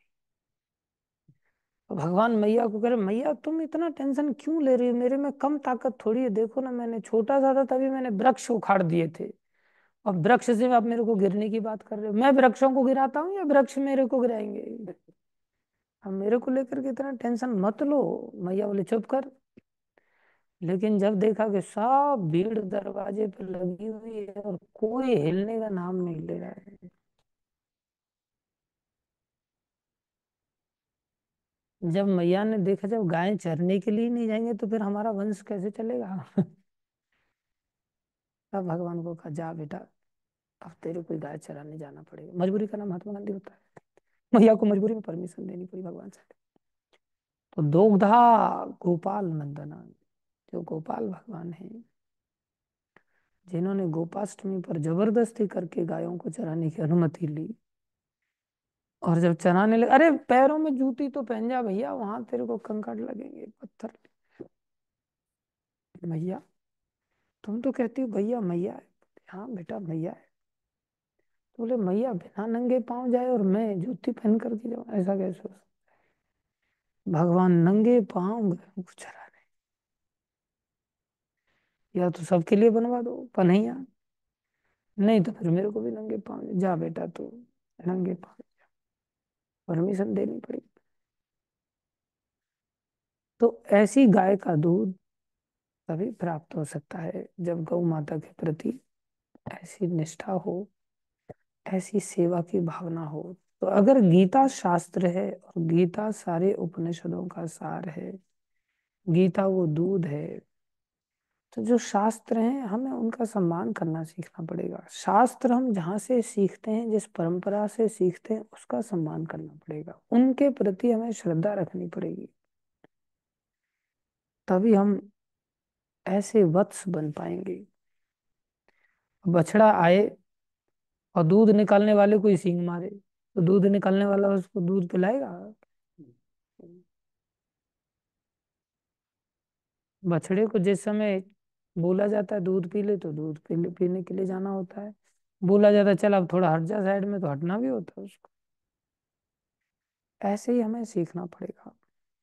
तो भगवान मैया को कह रहे, मैया तुम इतना टेंशन क्यों ले रही हो, मेरे में कम ताकत थोड़ी है, देखो ना मैंने छोटा सा था तभी मैंने वृक्ष उखाड़ दिए थे, और वृक्ष से आप मेरे को गिरने की बात कर रहे हो। मैं वृक्षों को गिराता हूँ या वृक्ष मेरे को गिराएंगे? अब मेरे को लेकर के इतना टेंशन मत लो। मैया बोले चुप कर। लेकिन जब देखा कि सब भीड़ दरवाजे पे लगी हुई है और कोई हिलने का नाम नहीं ले रहा है, जब मैया ने देखा जब गायें चरने के लिए नहीं जाएंगे तो फिर हमारा वंश कैसे चलेगा? तब भगवान को कहा जा बेटा, अब तेरे को गाय चराने जाना पड़ेगा। मजबूरी का नाम महात्मा गांधी होता है। मैया को मजबूरी में परमिशन देनी पड़ी भगवान से। तो दोग्धा गोपाल नंदना, जो गोपाल भगवान है, जिन्होंने गोपाष्टमी पर जबरदस्ती करके गायों को चराने की अनुमति ली, और जब चराने लगे, अरे पैरों में जूती तो पहन जा भैया, वहां तेरे को कंकड़ लगेंगे, पत्थर। भैया तुम तो कहती हो भैया मैया है। हाँ बेटा मैया है। तो बोले मैया बिना नंगे पाँव जाए और मैं जूती पहन करके जाऊं, ऐसा कैसे हो सकता है? भगवान नंगे पाँव गायों को चराने, या तो सबके लिए बनवा दो पन्हैया, नहीं तो फिर मेरे को भी नंगे पाँव जा बेटा तू नंगे पाँव, परमिशन देनी पड़ी। तो ऐसी गाय का दूध तभी प्राप्त हो सकता है जब गौ माता के प्रति ऐसी निष्ठा हो, ऐसी सेवा की भावना हो। तो अगर गीता शास्त्र है और गीता सारे उपनिषदों का सार है, गीता वो दूध है, तो जो शास्त्र हैं हमें उनका सम्मान करना सीखना पड़ेगा। शास्त्र हम जहाँ से सीखते हैं, जिस परंपरा से सीखते हैं, उसका सम्मान करना पड़ेगा, उनके प्रति हमें श्रद्धा रखनी पड़ेगी। तभी हम ऐसे वत्स बन पाएंगे। बछड़ा आए और दूध निकालने वाले कोई सींग मारे, तो दूध निकालने वाला उसको दूध पिलाएगा? बछड़े को जिस समय बोला जाता है दूध पी ले, तो दूध पीने के लिए जाना होता है। बोला जाता है चल अब थोड़ा हट जा साइड में, तो हटना भी होता है उसको। ऐसे ही हमें सीखना पड़ेगा।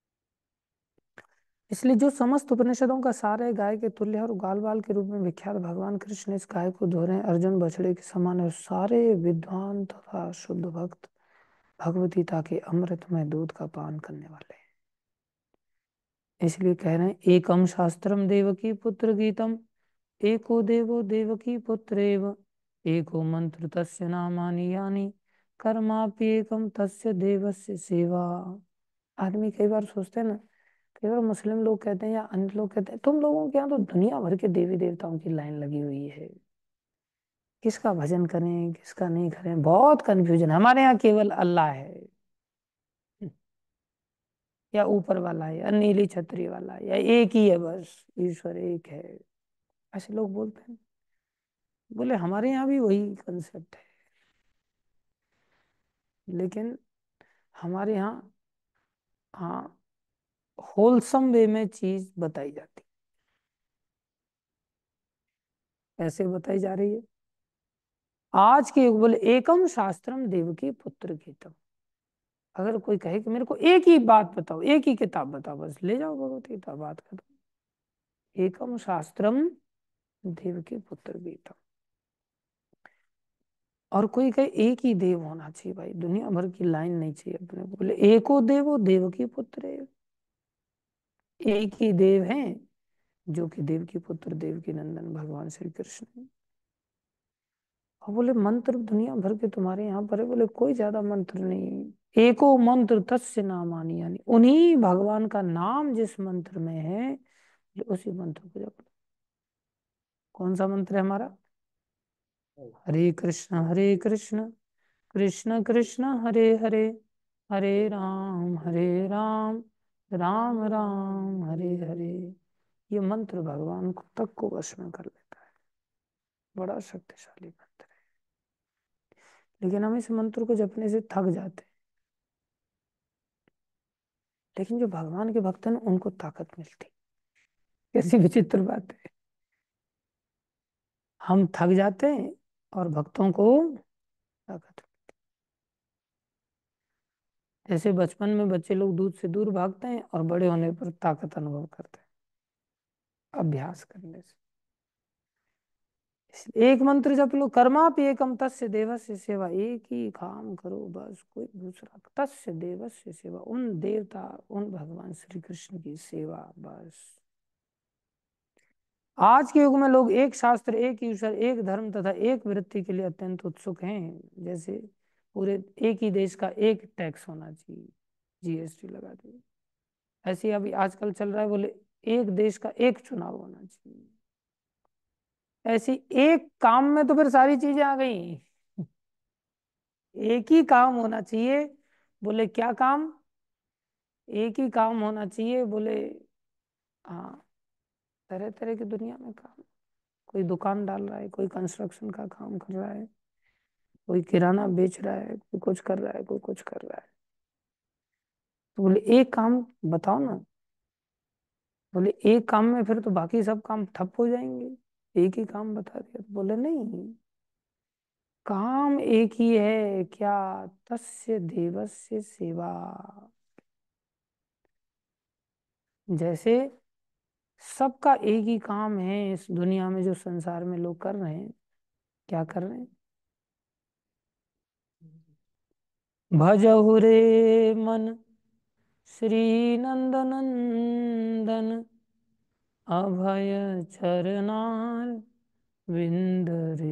इसलिए जो समस्त उपनिषदों का सार है, गाय के तुल्य और गाल बाल के रूप में विख्यात भगवान कृष्ण इस गाय को धो रहे हैं। अर्जुन बछड़े के समान है। सारे विद्वान तथा शुद्ध भक्त भगवतीता के अमृतमय दूध का पान करने वाले हैं। इसलिए कह रहे हैं एकम शास्त्रम देवकी पुत्र गीतम, एको देवो देवकी पुत्रेव, एको मंत्र तस्य नामानि यानि, कर्मापि एकम तस्य देवस्य सेवा। आदमी कई बार सोचते हैं ना, कई बार मुस्लिम लोग कहते हैं या अन्य लोग कहते हैं तुम लोगों के यहाँ तो दुनिया भर के देवी देवताओं की लाइन लगी हुई है, किसका भजन करें किसका नहीं करें, बहुत कंफ्यूजन। हमारे यहाँ केवल अल्लाह है, या ऊपर वाला है, या नीली छतरी वाला है, या एक ही है बस, ईश्वर एक है, ऐसे लोग बोलते हैं। बोले हमारे यहाँ भी वही कंसेप्ट है, लेकिन हमारे यहाँ, हाँ, होलसम वे में चीज बताई जाती है। ऐसे बताई जा रही है आज के युग। बोले एकम शास्त्रम देवकी पुत्र गीतम। अगर कोई कहे कि मेरे को एक ही बात बताओ, एक ही किताब बताओ, बस ले जाओ भगवत गीता, बात खत्म। एकम शास्त्रम देवकी पुत्र गीतम। और कोई कहे एक ही देव होना चाहिए, भाई दुनिया भर की लाइन नहीं चाहिए अपने को। बोले एको देवो देवकी पुत्र है। एक ही देव हैं, जो कि देव की पुत्र देव की नंदन भगवान श्री कृष्ण हैं। और बोले मंत्र दुनिया भर के तुम्हारे यहाँ पर है। बोले कोई ज्यादा मंत्र नहीं, एको मंत्र तस्य नामानि, यानी उन्हीं भगवान का नाम जिस मंत्र में है, उसी मंत्र को जप। कौन सा मंत्र है हमारा? हरे कृष्ण कृष्ण कृष्ण हरे हरे, हरे राम राम राम हरे हरे। ये मंत्र भगवान को तक को वश में कर लेता है। बड़ा शक्तिशाली मंत्र है। लेकिन हम इस मंत्र को जपने से थक जाते हैं। लेकिन जो भगवान के भक्त हैं उनको ताकत मिलती। कैसी विचित्र बात है। हम थक जाते हैं और भक्तों को ताकत। जैसे बचपन में बच्चे लोग दूध से दूर भागते हैं और बड़े होने पर ताकत अनुभव करते हैं अभ्यास करने से। एक मंत्र जप लो, कर्मापि एकम तस्य देवस्य सेवा। एक ही काम करो बस, कोई दूसरा। तस्य देवस्य सेवा, उन देवता उन भगवान श्री कृष्ण की सेवा बस। आज के युग में लोग एक शास्त्र, एक ईश्वर, एक धर्म तथा एक वृत्ति के लिए अत्यंत उत्सुक हैं। जैसे पूरे एक ही देश का एक टैक्स होना चाहिए, जीएसटी लगा दी। ऐसे ही अभी आजकल चल रहा है, बोले एक देश का एक चुनाव होना चाहिए। ऐसी एक काम में तो फिर सारी चीजें आ गई। एक ही काम होना चाहिए। बोले क्या काम? एक ही काम होना चाहिए। बोले हाँ, तरह तरह की दुनिया में काम। कोई दुकान डाल रहा है, कोई कंस्ट्रक्शन का काम कर रहा है, कोई किराना बेच रहा है, कोई कुछ कर रहा है, कोई कुछ कर रहा है। तो बोले एक काम बताओ ना। बोले एक काम में फिर तो बाकी सब काम ठप हो जाएंगे। एक ही काम बता दिया। तो बोले नहीं, काम एक ही है क्या? तस्य देवस्य सेवा। जैसे सबका एक ही काम है इस दुनिया में, जो संसार में लोग कर रहे हैं, क्या कर रहे हैं? भजहु रे मन श्री नंदनंदन, अभय चरणार विंद रे,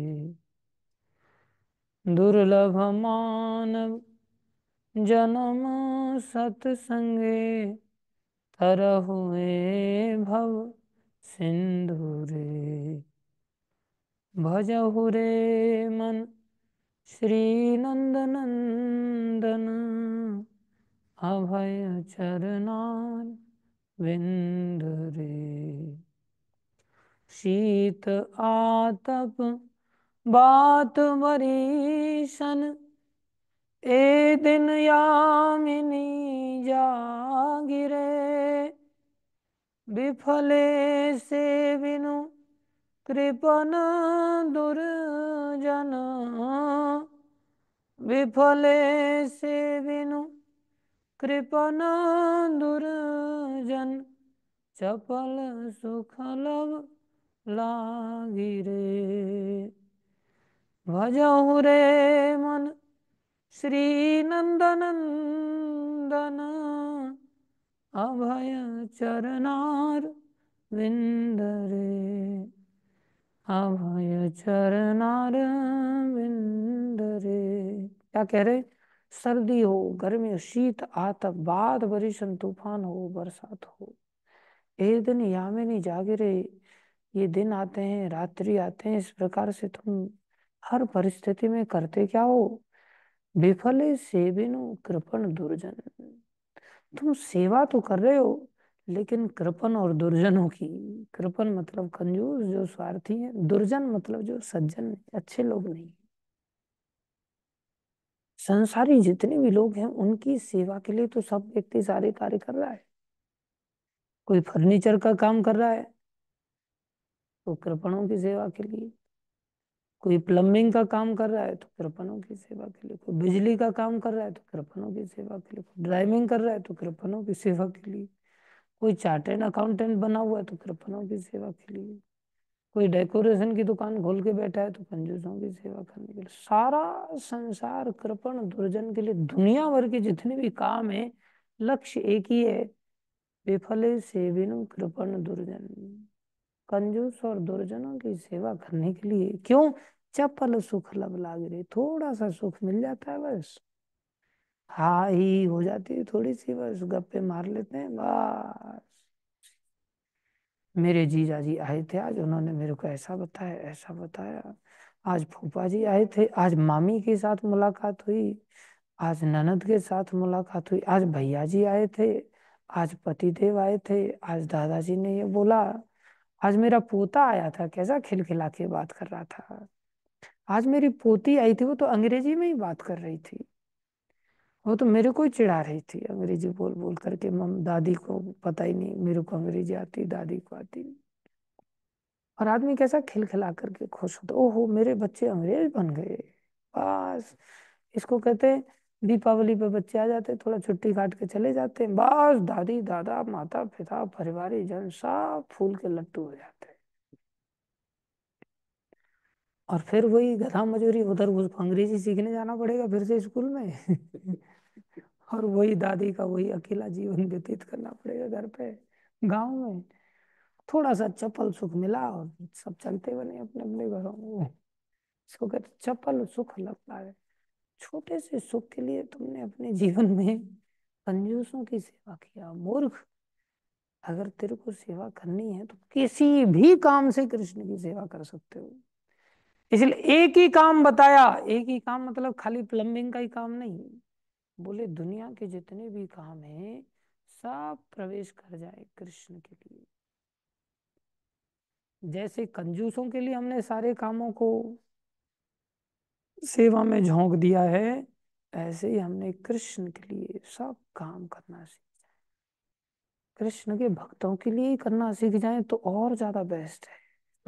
दुर्लभ मानव जन्म सतसंगे, तरहुए भव सिंधु रे। भजहु रे मन श्री नंद नंदन, अभय चरणार विंद रे। शीत आतप बात वरीशन, ए दिन यामिनी जागिरे। विफले से बिनु कृपन दुर्जन, विफले से बिनु कृपन दुर्जन, चपल सुखलव लागिरे। भजहु रे मन श्री नंदनंदन, अभय चरणार विंद रे। अभय चरणार विंद रे। क्या कह रहे? सर्दी हो, गर्मी हो, शीत आतप, बाढ़ बरिशन, तूफान हो, बरसात हो, एक दिन यामिनी जागिरे, ये दिन आते हैं, रात्रि आते हैं, इस प्रकार से तुम हर परिस्थिति में करते क्या हो? विफले सेविनु कृपण दुर्जन। तुम सेवा तो कर रहे हो, लेकिन कृपण और दुर्जनों की। कृपण मतलब कंजूस जो स्वार्थी है, दुर्जन मतलब जो सज्जन नहीं, अच्छे लोग नहीं। संसारी जितने भी लोग हैं उनकी सेवा के लिए तो सब व्यक्ति सारे कार्य कर रहा है। कोई फर्नीचर का काम कर रहा है तो कृपणों की सेवा के लिए, कोई प्लम्बिंग का काम कर रहा है तो कृपणों की सेवा के लिए, कोई बिजली का काम कर रहा है तो कृपणों की सेवा के लिए, कोई ड्राइविंग कर रहा है तो कृपणों की सेवा के लिए, कोई चार्टेड अकाउंटेंट बना हुआ है तो कृपणों की सेवा के लिए, कोई डेकोरेशन की दुकान खोल के बैठा है तो कंजूसों की सेवा करने के लिए। सारा संसार कृपण दुर्जन के लिए, दुनिया भर के जितने भी काम है लक्ष्य एक ही है, विफले सेविनु कृपण दुर्जन। कंजूस और दुर्जनों की सेवा करने के लिए क्यों? चपल सुख लब लाग रही, थोड़ा सा सुख मिल जाता है बस, हाँ ही हो जाती है थोड़ी सी, बस गप्पे मार लेते हैं बस। मेरे जीजा जी आए थे आज, उन्होंने मेरे को ऐसा बताया ऐसा बताया। आज फूफा जी आए थे, आज मामी के साथ मुलाकात हुई, आज ननद के साथ मुलाकात हुई, आज भैया जी आए थे, आज पतिदेव आए थे, आज दादाजी ने ये बोला, आज मेरा पोता आया था, कैसा खिलखिला के बात कर रहा था। आज मेरी पोती आई थी, वो तो अंग्रेजी में ही बात कर रही थी, वो तो मेरे को ही चिढ़ा रही थी अंग्रेजी बोल बोल करके। मम दादी को पता ही नहीं मेरे को अंग्रेजी आती, दादी को आती नहीं। और आदमी कैसा खिलखिला करके खुश होता, ओहो मेरे बच्चे अंग्रेज बन गए। बस इसको कहते हैं, दीपावली पे बच्चे आ जाते, थोड़ा छुट्टी काट के चले जाते हैं, बस दादी दादा माता पिता परिवार जन सब फूल के लट्टू हो जाते हैं। और फिर वही गधा मजूरी, उधर उसको अंग्रेजी सीखने जाना पड़ेगा फिर से स्कूल में। और वही दादी का वही अकेला जीवन व्यतीत करना पड़ेगा घर पे गांव में। थोड़ा सा चपल सुख मिला और सब चलते बने अपने अपने घरों में। इसको कहते चपल सुख लगता है। छोटे से सुख के लिए तुमने अपने जीवन में कंजूसों की सेवा किया। मूर्ख, अगर तेरे को सेवा करनी है तो किसी भी काम से कृष्ण की सेवा कर सकते हो। इसलिए एक ही काम बताया, एक ही काम मतलब खाली प्लम्बिंग का ही काम नहीं, बोले दुनिया के जितने भी काम हैं सब प्रवेश कर जाए कृष्ण के लिए। जैसे कंजूसों के लिए हमने सारे कामों को सेवा में झोंक दिया है, ऐसे ही हमने कृष्ण के लिए सब काम करना सीख, कृष्ण के भक्तों के लिए ही करना सीख जाए तो और ज्यादा बेस्ट है,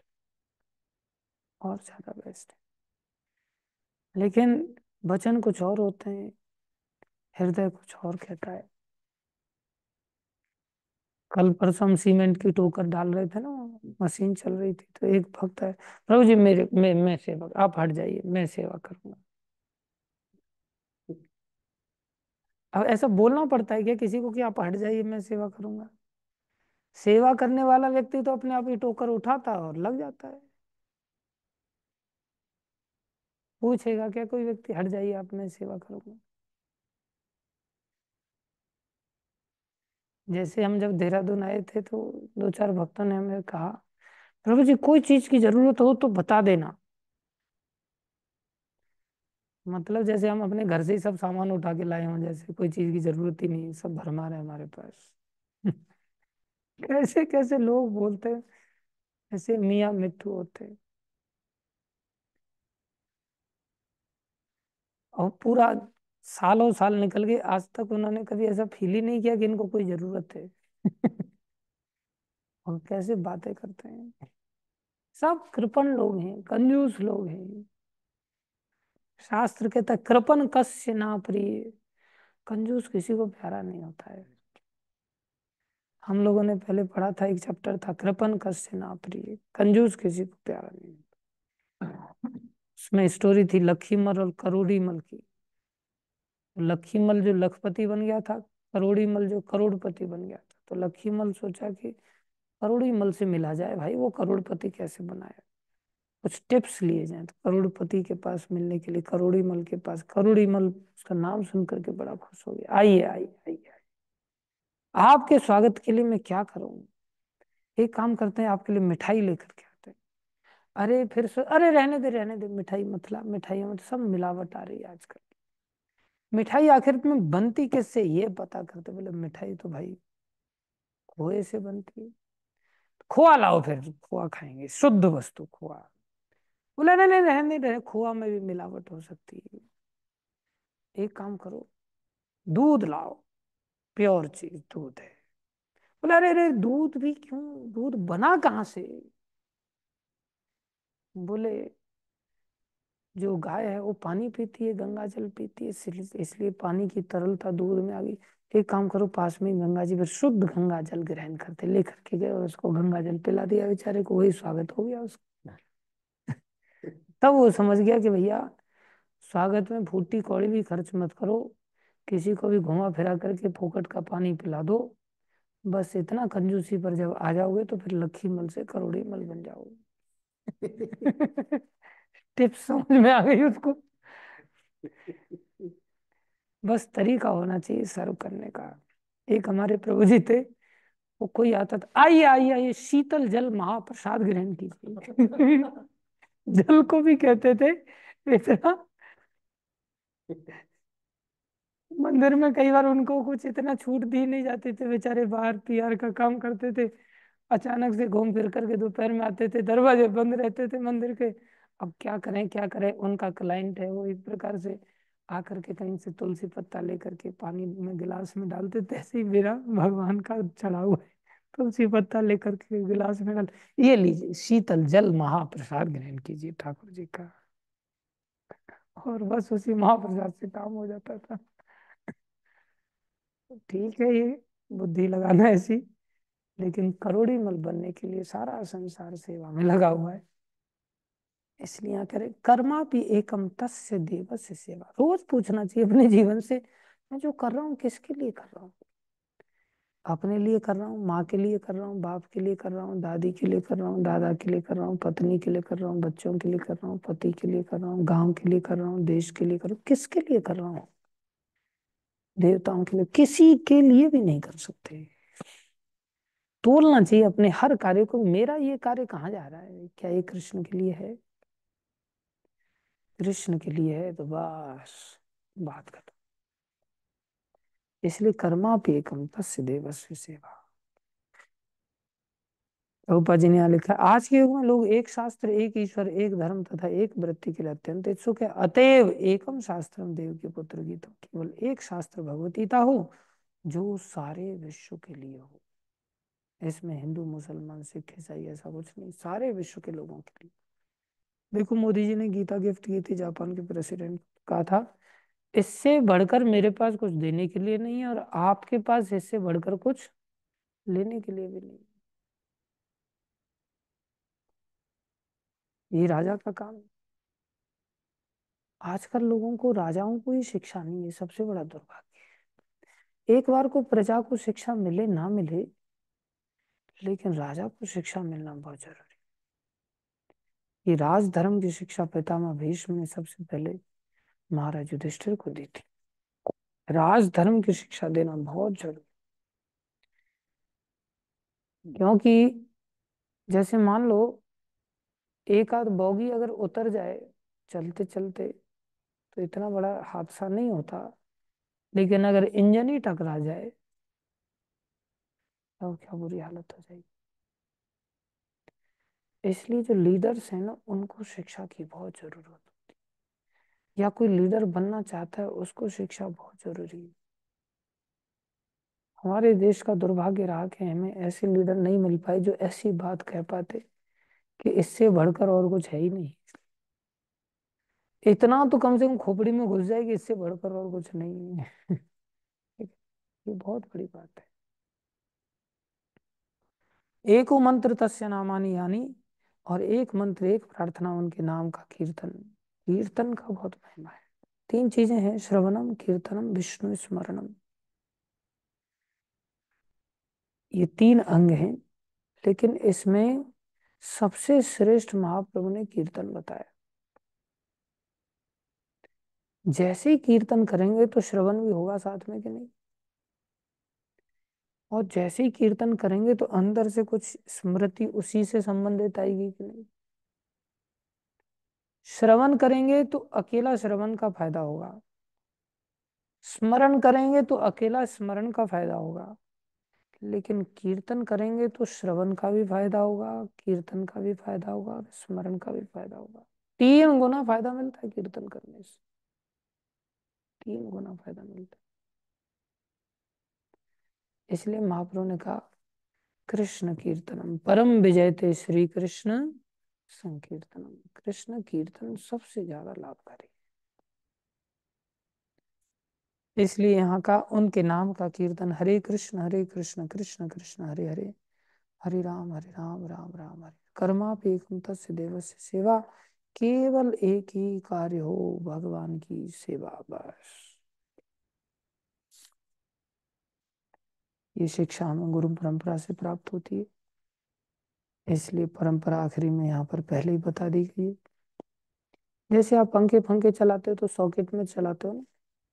और ज्यादा बेस्ट है। लेकिन वचन कुछ और होते हैं, हृदय कुछ और कहता है। कल परसों हम सीमेंट की टोकर डाल रहे थे ना, मशीन चल रही थी, तो एक भक्त है, प्रभु जी मेरे मैं सेवा, आप हट जाइए मैं सेवा करूंगा। अब ऐसा बोलना पड़ता है क्या किसी को कि आप हट जाइए मैं सेवा करूंगा? सेवा करने वाला व्यक्ति तो अपने आप ही टोकर उठाता है और लग जाता है। पूछेगा क्या कोई व्यक्ति, हट जाइए आप मैं सेवा करूंगा? जैसे हम जब देहरादून आए थे तो दो चार भक्तों ने हमें कहा, प्रभु जी कोई चीज की जरूरत हो तो बता देना। मतलब जैसे हम अपने घर से ही सब सामान उठा के लाए हों, जैसे कोई चीज की जरूरत ही नहीं, सब भरमार है हमारे पास। कैसे कैसे लोग बोलते हैं, ऐसे मियाँ मिट्ठू होते हैं। और पूरा सालों साल निकल गए, आज तक उन्होंने कभी ऐसा फील ही नहीं किया कि इनको कोई जरूरत है। और कैसे बातें करते हैं, सब कृपण लोग हैं, कंजूस लोग हैं। शास्त्र कहता है कृपण कस्य ना प्रिय, कंजूस किसी को प्यारा नहीं होता है। हम लोगों ने पहले पढ़ा था, एक चैप्टर था कृपण कस्य ना प्रिय, कंजूस किसी को प्यारा नहीं होता। उसमें स्टोरी थी लखीमल और करोड़ीमल की। लखीमल जो लखपति बन गया था, करोड़ीमल जो करोड़पति बन गया था। तो लखीमल सोचा कि करोड़ीमल से मिला जाए, भाई वो करोड़पति कैसे बनाया, कुछ टिप्स लिए जाए। तो करोड़पति के पास मिलने के लिए करोड़ीमल के पास, करोड़ीमल उसका नाम सुन करके बड़ा खुश हो गया, आइए आइए आइए, आपके स्वागत के लिए मैं क्या करूं, एक काम करते हैं आपके लिए मिठाई लेकर के आते हैं। अरे फिर अरे रहने दे मिठाई मतला, मिठाइयों में तो सब मिलावट आ रही है आजकल। मिठाई आखिर में बनती किससे ये पता करते, बोले मिठाई तो भाई खोए से बनती है। खोआ लाओ, फिर खोआ खाएंगे, शुद्ध वस्तु खोआ। बोले नहीं नहीं रहने दे, खोआ में भी मिलावट हो सकती है। एक काम करो, दूध लाओ, प्योर चीज दूध है। बोले अरे अरे दूध भी क्यों, दूध बना कहाँ से। बोले जो गाय है वो पानी पीती है, गंगा जल पीती है, इसलिए पानी की तरलता दूध में आ गई। एक काम करो, पास में ही गंगा जी, फिर शुद्ध गंगा जल ग्रहण करते, लेकर के गए और उसको गंगा जल पिला दिया बेचारे को, वही स्वागत हो गया उसका। तब वो समझ गया कि भैया स्वागत में फूटी कौड़ी भी खर्च मत करो, किसी को भी घुमा फिरा करके फोकट का पानी पिला दो, बस इतना कंजूसी पर जब आ जाओगे तो फिर लखी मल से करोड़ी मल बन जाओगे। टिप्स समझ में आ गई उसको। बस तरीका होना चाहिए सर्व करने का। एक हमारे प्रभु जी थे, वो कोई आता था, आइए आइए आइए शीतल जल महाप्रसाद ग्रहण कीजिए। जल को भी कहते थे इतना। मंदिर में कई बार उनको कुछ इतना छूट दी नहीं जाती थी, बेचारे बाहर पीआर का काम करते थे। अचानक से घूम फिर करके दोपहर में आते थे, दरवाजे बंद रहते थे मंदिर के। अब क्या करें, उनका क्लाइंट है वो, एक प्रकार से आकर के कहीं से तुलसी पत्ता लेकर के पानी में गिलास में डालते थे, ऐसे ही मेरा भगवान का चढ़ा हुआ है, तुलसी पत्ता लेकर के गिलास में डाल, ये लीजिए शीतल जल महाप्रसाद ग्रहण कीजिए ठाकुर जी का। और बस उसी महाप्रसाद से काम हो जाता था। ठीक है, ये बुद्धि लगाना ऐसी, लेकिन करोड़ी मल बनने के लिए सारा संसार सेवा में लगा हुआ है। इसलिए यहाँ करे कर्मा भी एकम तस्य देवस्य सेवा, रोज पूछना चाहिए अपने जीवन से, मैं जो कर रहा हूँ किसके लिए कर रहा हूँ। अपने लिए कर रहा हूँ, माँ के लिए कर रहा हूँ, बाप के लिए कर रहा हूँ, दादी के लिए कर रहा हूँ, दादा के लिए कर रहा हूँ, पत्नी के लिए कर रहा हूँ, बच्चों के लिए कर रहा हूँ, पति के लिए कर रहा हूँ, गांव के लिए कर रहा हूँ, देश के लिए कर रहा हूँ, किसके लिए कर रहा हूँ। देवताओं के लिए, किसी के लिए भी नहीं कर सकते। तोलना चाहिए अपने हर कार्य को, मेरा ये कार्य कहाँ जा रहा है, क्या ये कृष्ण के लिए है। कृष्ण के लिए है तो बस बात खत्म। इसलिए कर्मापि एकम तस्य देवस्य सेवा। प्रभुपाद जी ने यहाँ लिखा, आज के युग में लोग एक शास्त्र, एक ईश्वर, एक धर्म तथा एक वृत्ति के लिए अत्यंत इच्छुक है। अतएव एकम शास्त्रम देव के पुत्र गीता, केवल एक शास्त्र भगवत गीता हो जो सारे विश्व के लिए हो। इसमें हिंदू मुसलमान सिख ईसाई ऐसा कुछ नहीं, सारे विश्व के लोगों के लिए। देखो मोदी जी ने गीता गिफ्ट की थी जापान के प्रेसिडेंट, कहा था इससे बढ़कर मेरे पास कुछ देने के लिए नहीं है और आपके पास इससे बढ़कर कुछ लेने के लिए भी नहीं। ये राजा का काम है। आजकल लोगों को, राजाओं को ही शिक्षा नहीं है, सबसे बड़ा दुर्भाग्य। एक बार को प्रजा को शिक्षा मिले ना मिले, लेकिन राजा को शिक्षा मिलना बहुत जरूरी है। ये राजधर्म की शिक्षा पितामह भीष्म ने सबसे पहले महाराज युधिष्ठिर को दी थी। राजधर्म की शिक्षा देना बहुत जरूरी। क्योंकि जैसे मान लो एक आध बोगी अगर उतर जाए चलते चलते तो इतना बड़ा हादसा नहीं होता, लेकिन अगर इंजन ही टकरा जाए तो क्या बुरी हालत हो जाएगी। इसलिए जो लीडर्स हैं ना, उनको शिक्षा की बहुत जरूरत है, या कोई लीडर बनना चाहता है उसको शिक्षा बहुत जरूरी है। हमारे देश का दुर्भाग्य रहा कि हमें ऐसे लीडर नहीं मिल पाए जो ऐसी बात कह पाते कि इससे बढ़कर और कुछ है ही नहीं। इतना तो कम से कम खोपड़ी में घुस जाए कि इससे बढ़कर और कुछ नहीं है। ये बहुत बड़ी बात है। एको मंत्र तस्य नामानि यानी, और एक मंत्र एक प्रार्थना उनके नाम का कीर्तन। कीर्तन का बहुत महिमा है। तीन चीजें हैं, श्रवणम, कीर्तनम, विष्णु स्मरणम। ये तीन अंग हैं, लेकिन इसमें सबसे श्रेष्ठ महाप्रभु ने कीर्तन बताया। जैसे ही कीर्तन करेंगे तो श्रवण भी होगा साथ में कि नहीं, और जैसे ही कीर्तन करेंगे तो अंदर से कुछ स्मृति उसी से संबंधित आएगी कि नहीं। श्रवण करेंगे तो अकेला श्रवण का फायदा होगा, स्मरण करेंगे तो अकेला स्मरण का फायदा होगा, लेकिन कीर्तन करेंगे तो श्रवण का भी फायदा होगा, कीर्तन का भी फायदा होगा और स्मरण का भी फायदा होगा। 3 गुना फायदा मिलता है कीर्तन करने से। 3 गुना फायदा मिलता है। इसलिए महाप्रभु ने कहा कृष्ण कीर्तनम परम विजयते, श्री कृष्ण संकीर्तनम। कृष्ण कीर्तन सबसे ज्यादा लाभकारी है। इसलिए यहाँ का उनके नाम का कीर्तन, हरे कृष्ण कृष्ण कृष्ण हरे हरे, हरे राम राम राम हरे। कर्मापेक्षम तस्य देवस्य सेवा, केवल एक ही कार्य हो भगवान की सेवा, बस। ये शिक्षा हमें गुरु परंपरा से प्राप्त होती है। इसलिए परंपरा आखिरी में यहाँ पर पहले ही बता दी गई है। जैसे आप पंखे पंखे चलाते हो तो सॉकेट में चलाते हो ना,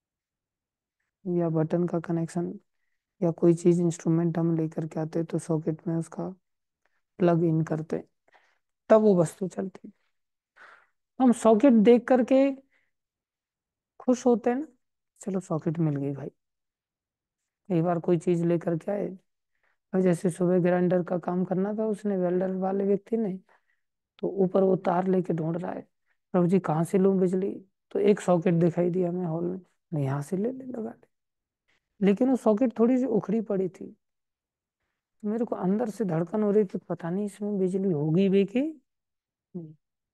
या बटन का कनेक्शन, या कोई चीज इंस्ट्रूमेंट हम लेकर के आते हैं तो सॉकेट में उसका प्लग इन करते हैं, तब वो वस्तु चलती है। हम सॉकेट देख करके खुश होते हैं ना, चलो सॉकेट मिल गई भाई। कई बार कोई चीज लेकर के आए, और जैसे सुबह ग्राइंडर का काम करना था, उसने वेल्डर वाले व्यक्ति ने, तो ऊपर वो तार लेके ढूंढ रहा है, प्रभु जी कहाँ से लूं बिजली। तो एक सॉकेट दिखाई दिया हमें हॉल में, नहीं यहाँ से ले ले लगा ले। लेकिन वो सॉकेट थोड़ी सी उखड़ी पड़ी थी, तो मेरे को अंदर से धड़कन हो रही थी, पता नहीं इसमें बिजली होगी भी कि नहीं।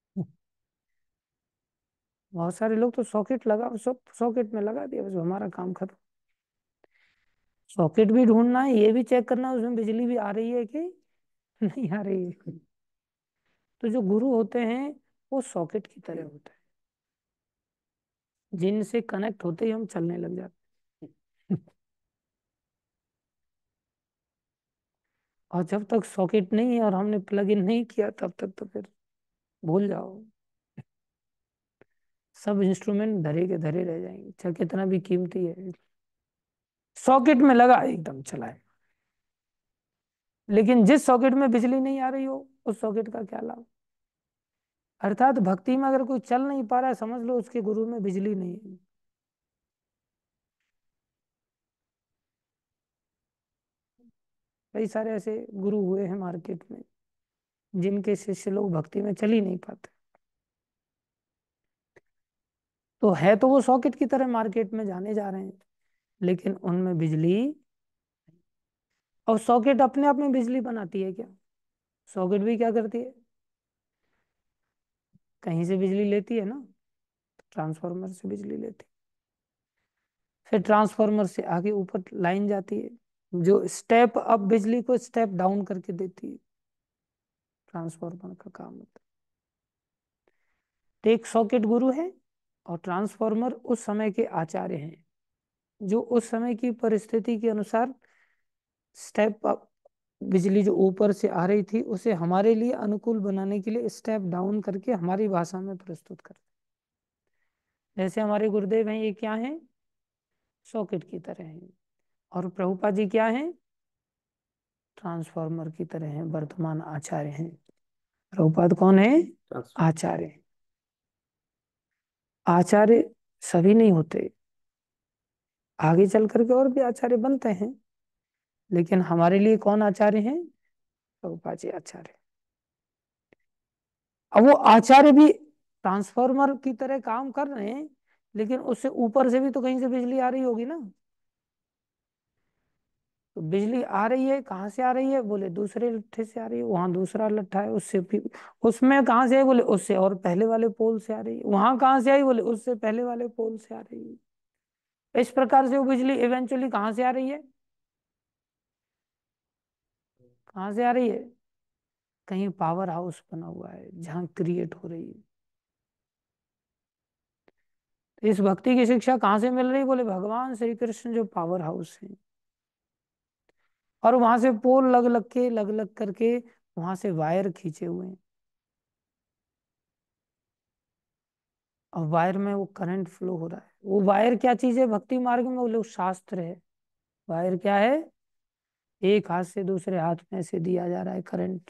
बहुत सारे लोग तो सॉकेट लगा, सब सॉकेट में लगा दिया, बस हमारा काम खत्म। सॉकेट भी ढूंढना है, ये भी चेक करना है उसमें बिजली भी आ रही है कि नहीं आ रही है। तो जो गुरु होते हैं वो सॉकेट की तरह होते हैं, जिनसे कनेक्ट होते ही हम चलने लग जाते हैं। और जब तक सॉकेट नहीं है और हमने प्लग इन नहीं किया, तब तक तो फिर भूल जाओ, सब इंस्ट्रूमेंट धरे के धरे रह जाएंगे, चाहे कितना भी कीमती है। सॉकेट में लगा एकदम चलाए, लेकिन जिस सॉकेट में बिजली नहीं आ रही हो उस सॉकेट का क्या लाभ। अर्थात भक्ति में अगर कोई चल नहीं पा रहा है, समझ लो उसके गुरु में बिजली नहीं है। कई सारे ऐसे गुरु हुए हैं मार्केट में, जिनके शिष्य लोग भक्ति में चल ही नहीं पाते। तो है तो वो सॉकेट की तरह मार्केट में जाने जा रहे हैं, लेकिन उनमें बिजली, और सॉकेट अपने आप में बिजली बनाती है क्या? सॉकेट भी क्या करती है, कहीं से बिजली लेती है ना, ट्रांसफार्मर से बिजली लेती है। फिर ट्रांसफार्मर से आगे ऊपर लाइन जाती है, जो स्टेप अप बिजली को स्टेप डाउन करके देती है, ट्रांसफार्मर का काम होता है। तो एक सॉकेट गुरु है, और ट्रांसफार्मर उस समय के आचार्य हैं, जो उस समय की परिस्थिति के अनुसार स्टेप अप बिजली जो ऊपर से आ रही थी उसे हमारे लिए अनुकूल बनाने के लिए स्टेप डाउन करके हमारी भाषा में प्रस्तुत करते। जैसे हमारे गुरुदेव हैं, ये क्या हैं, सॉकेट की तरह हैं। और प्रभुपाद जी क्या हैं, ट्रांसफॉर्मर की तरह हैं, वर्तमान आचार्य हैं। प्रभुपाद कौन है? आचार्य। आचार्य सभी नहीं होते, आगे चल करके और भी आचार्य बनते हैं, लेकिन हमारे लिए कौन आचार्य हैं? प्रभुपाद जी आचार्य। अब वो आचार्य भी ट्रांसफॉर्मर की तरह काम कर रहे हैं, लेकिन उससे ऊपर से भी तो कहीं से बिजली आ रही होगी ना। तो बिजली आ रही है, कहाँ से आ रही है? बोले दूसरे लट्ठे से आ रही है, वहां दूसरा लट्ठा है, उससे भी। उसमें कहाँ से आई? बोले उससे और पहले वाले पोल से आ रही है। वहां कहाँ से आई? बोले उससे पहले वाले पोल से आ रही है। इस प्रकार से वो बिजली इवेंचुअली कहाँ से आ रही है? कहाँ से आ रही है? कहीं पावर हाउस बना हुआ है जहाँ क्रिएट हो रही है। तो इस भक्ति की शिक्षा कहाँ से मिल रही है? बोले भगवान श्री कृष्ण जो पावर हाउस है, और वहां से पोल लग लग करके वहां से वायर खींचे हुए हैं, और वायर में वो करंट फ्लो हो रहा है। वो वायर क्या चीज है भक्ति मार्ग में? वो लोग शास्त्र है। वायर क्या है? एक हाथ से दूसरे हाथ में ऐसे दिया जा रहा है करंट।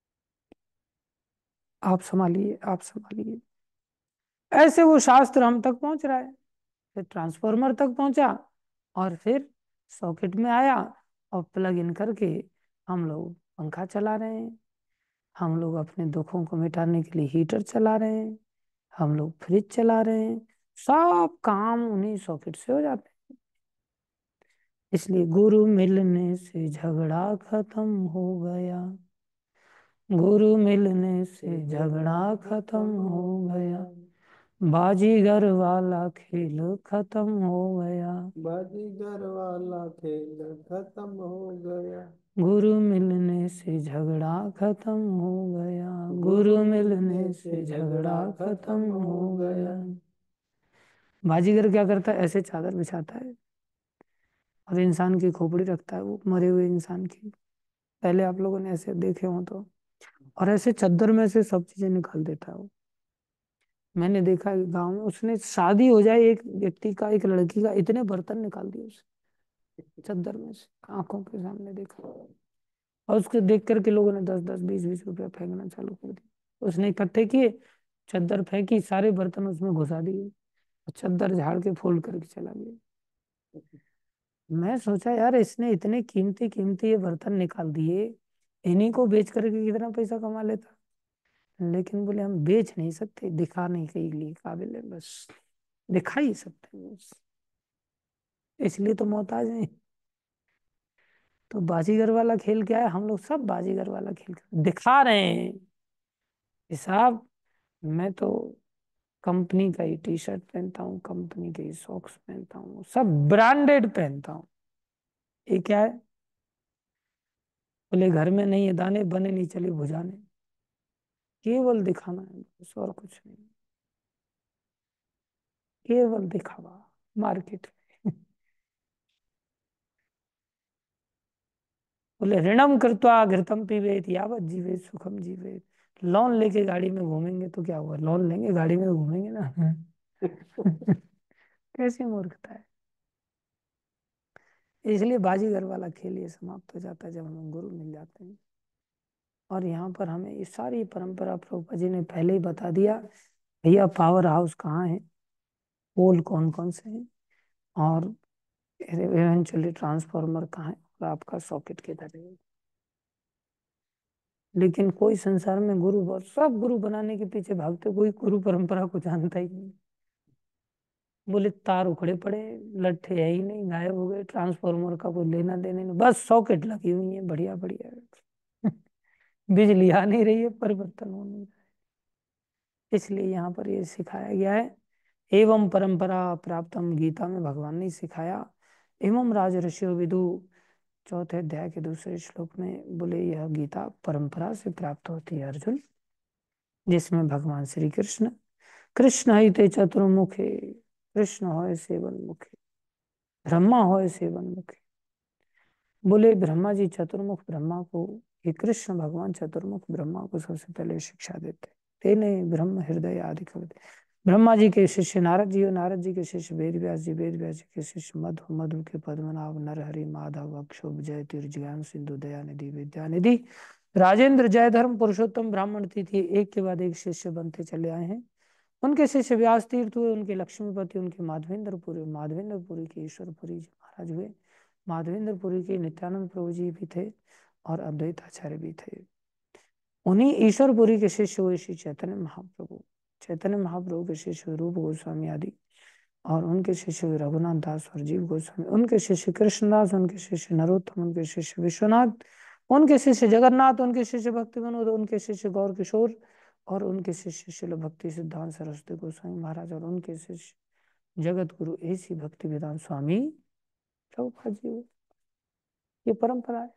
आप संभालिए, आप संभालिए। ऐसे वो शास्त्र हम तक पहुंच रहा है, फिर ट्रांसफॉर्मर तक पहुंचा, और फिर सॉकेट में आया, और प्लग इन करके हम लोग पंखा चला रहे हैं, हम लोग अपने दुखों को मिटाने के लिए हीटर चला रहे हैं, हम लोग फ्रिज चला रहे हैं। सब काम उन्हीं सॉकेट से हो जाते हैं। इसलिए गुरु मिलने से झगड़ा खत्म हो गया, गुरु मिलने से झगड़ा खत्म हो गया, बाजीगर वाला खेल खत्म हो गया, बाजीगर वाला खेल खत्म हो गया, गुरु मिलने से झगड़ा खत्म हो गया, गुरु मिलने से झगड़ा खत्म हो गया। बाजीगर क्या करता है? ऐसे चादर बिछाता है और इंसान की खोपड़ी रखता है, वो मरे हुए इंसान की। पहले आप लोगों ने ऐसे देखे हो तो, और ऐसे चद्दर में से सब चीजें निकाल देता है वो। मैंने देखा है गांव में, उसने शादी हो जाए एक व्यक्ति का, एक लड़की का, इतने बर्तन निकाल दिए उसने चद्दर में से, आंखों के सामने देखा। और उसको देख करके लोगों ने 10-10 20-20 रुपया फेंकना चालू कर दिया। उसने इकट्ठे किए, चद्दर फेंकी, सारे बर्तन उसमें घुसा दिए, और चद्दर झाड़ के फोल्ड करके चला गया। मैं सोचा यार, इसने इतने कीमती कीमती ये बर्तन निकाल दिए, इन्हीं को बेच करके कितना पैसा कमा लेता। लेकिन बोले हम बेच नहीं सकते, दिखाने के लिए काबिल है बस, दिखा ही सकते हैं बस, इसलिए तो मोहताज है। तो बाजीगर वाला खेल क्या है? हम लोग सब बाजीगर वाला खेल दिखा रहे हैं। हिसाब, मैं तो कंपनी का ही टी शर्ट पहनता हूँ, कंपनी के ही सॉक्स पहनता हूँ, सब ब्रांडेड पहनता हूँ। ये क्या है? बोले घर में नहीं है दाने, बने नहीं चली भुजाने। केवल दिखाना है बस, और कुछ नहीं, केवल दिखावा मार्केट में। बोले ऋणम कृत्वा घृतम पीबेत यावत जीवेत सुखम जीवेत। लोन लेके गाड़ी में घूमेंगे तो क्या हुआ? लोन लेंगे गाड़ी में घूमेंगे ना। कैसी मूर्खता है। इसलिए बाजीगर वाला खेल ये समाप्त हो जाता है जब हमें गुरु मिल जाते हैं। और यहाँ पर हमें ये सारी परंपरा प्रभुपा जी ने पहले ही बता दिया, भैया पावर हाउस कहाँ है, पोल कौन कौन से हैं, और इवेंचुअली ट्रांसफॉर्मर कहाँ है, और आपका सॉकेट किधर है। लेकिन कोई संसार में गुरु, बहुत सब गुरु बनाने के पीछे भागते, कोई गुरु परंपरा को जानता ही नहीं। बोले तार उखड़े पड़े, लट्ठे है ही नहीं, गायब हो गए, ट्रांसफॉर्मर का कोई लेना देना नहीं, बस सॉकेट लगी हुई है बढ़िया बढ़िया। बिजली आ नहीं रही है, परिवर्तन हो नहीं रहा है। इसलिए यहाँ पर ये सिखाया गया है। एवं परंपरा प्राप्तम, गीता में भगवान ने सिखाया। एवं राज ऋषियो विदु, चौथे अध्याय के दूसरे श्लोक में बोले यह गीता परंपरा से प्राप्त होती है अर्जुन, जिसमें भगवान श्री कृष्ण, कृष्ण ही ते चतुर्मुखे, कृष्ण होय सेवन मुखे, ब्रह्मा होय सेवन मुखे। बोले ब्रह्मा जी चतुर्मुख ब्रह्मा को, ये कृष्ण भगवान चतुर्मुख ब्रह्मा को सबसे पहले शिक्षा देते, तेने ब्रह्म हृदय आदि कवि। ब्रह्मा जी के शिष्य नारद जी और नारद जी के शिष्य वेद व्यास जी, वेद व्यास जी के शिष्य मधु, मधु के पद्मनाभ, नरहरि, माधव, अक्षोभ, जय तीर्थ, ज्ञान सिंधु, दयानिधि, विद्यानिधि, राजेंद्र, जय धर्म, पुरुषोत्तम, ब्राह्मण तिथि, एक के बाद एक शिष्य बनते चले आए हैं। उनके शिष्य व्यास तीर्थ हुए, उनके लक्ष्मीपति, उनके माधवेंद्रपुरी, माधवेंद्रपुरी के ईश्वरपुरी जी महाराज हुए। माधवेंद्रपुरी के नित्यानंद प्रभु जी भी थे और अद्वैत आचार्य भी थे। उन्हीं ईश्वरपुरी के शिष्य हुए श्री चैतन्य महाप्रभु। चैतन्य महाप्रभु के शिष्य रूप गोस्वामी आदि, और उनके शिष्य हुए रघुनाथ दास और जीव गोस्वामी, उनके शिष्य कृष्णदास, उनके शिष्य नरोत्तम, उनके शिष्य विश्वनाथ, उनके शिष्य जगन्नाथ, उनके शिष्य भक्ति विनोद, उनके शिष्य गौर किशोर, और उनके शिष्य शिल भक्ति सिद्धांत सरस्वती गोस्वामी महाराज, और उनके शिष्य जगत गुरु ऐसी भक्ति वेदांत स्वामी प्रभुपाद जी। ये परंपरा है,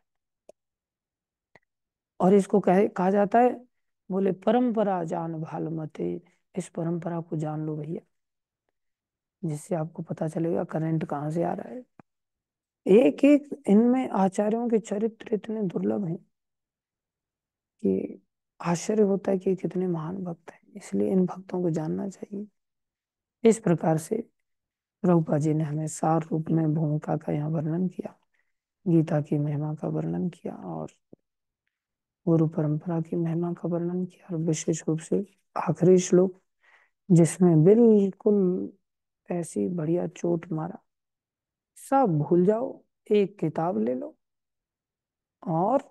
और इसको कहा जाता है, बोले परंपरा जान भालमते, इस परंपरा को जान लो भैया, जिससे आपको पता चलेगा करंट कहाँ से आ रहा है। एक एक इनमें आचार्यों के चरित्र इतने दुर्लभ हैं कि आश्चर्य होता है कि कितने महान भक्त हैं, इसलिए इन भक्तों को जानना चाहिए। इस प्रकार से प्रभुपाद जी ने हमें सार रूप में भूमिका का यहाँ वर्णन किया, गीता की महिमा का वर्णन किया, और गुरु परंपरा की महिमा का वर्णन किया, और विशेष रूप से आखिरी श्लोक जिसमें बिल्कुल ऐसी बढ़िया चोट मारा, सब भूल जाओ, एक किताब ले लो और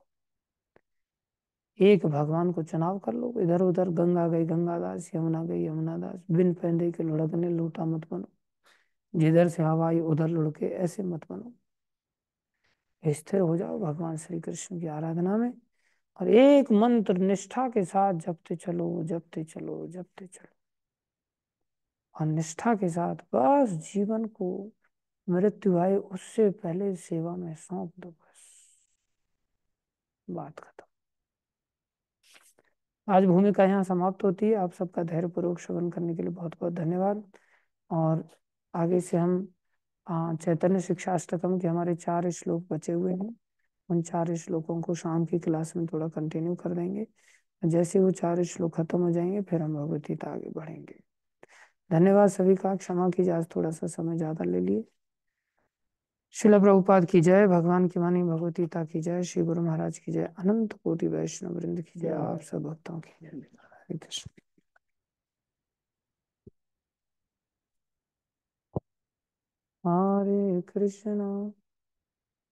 एक भगवान को चुनाव कर लो। इधर उधर गंगा गई गंगादास, यमुना गई यमुनादास, बिन पैंदे के लुढ़कने लूटा मत बनो, जिधर से हवा आई उधर लुढ़के ऐसे मत बनो। स्थिर हो जाओ भगवान श्री कृष्ण की आराधना में, और एक मंत्र निष्ठा के साथ जपते चलो, जपते चलो, जपते चलो, और निष्ठा के साथ बस जीवन को मृत्यु आए उससे पहले सेवा में सौंप दो, बस बात खत्म। आज भूमिका यहाँ समाप्त होती है। आप सबका धैर्यपूर्वक श्रवण करने के लिए बहुत बहुत धन्यवाद। और आगे से हम चैतन्य शिक्षाष्टकम के हमारे 4 श्लोक बचे हुए हैं, उन 4 श्लोकों को शाम की क्लास में थोड़ा कंटिन्यू कर देंगे। जैसे वो 4 श्लोक खत्म हो जाएंगे फिर हम भगवत गीता आगे बढ़ेंगे। धन्यवाद सभी का, क्षमा कीजिए आज थोड़ा सा समय ज्यादा ले लिए। शिला प्रभुपाद की जय, भगवान की वाणी भगवत गीता की जय, श्री गुरु महाराज की जय, अनंत कोटि वैष्णव वृंद की जय, आप सब भक्तों की जय। हरे कृष्ण। हरे कृष्णा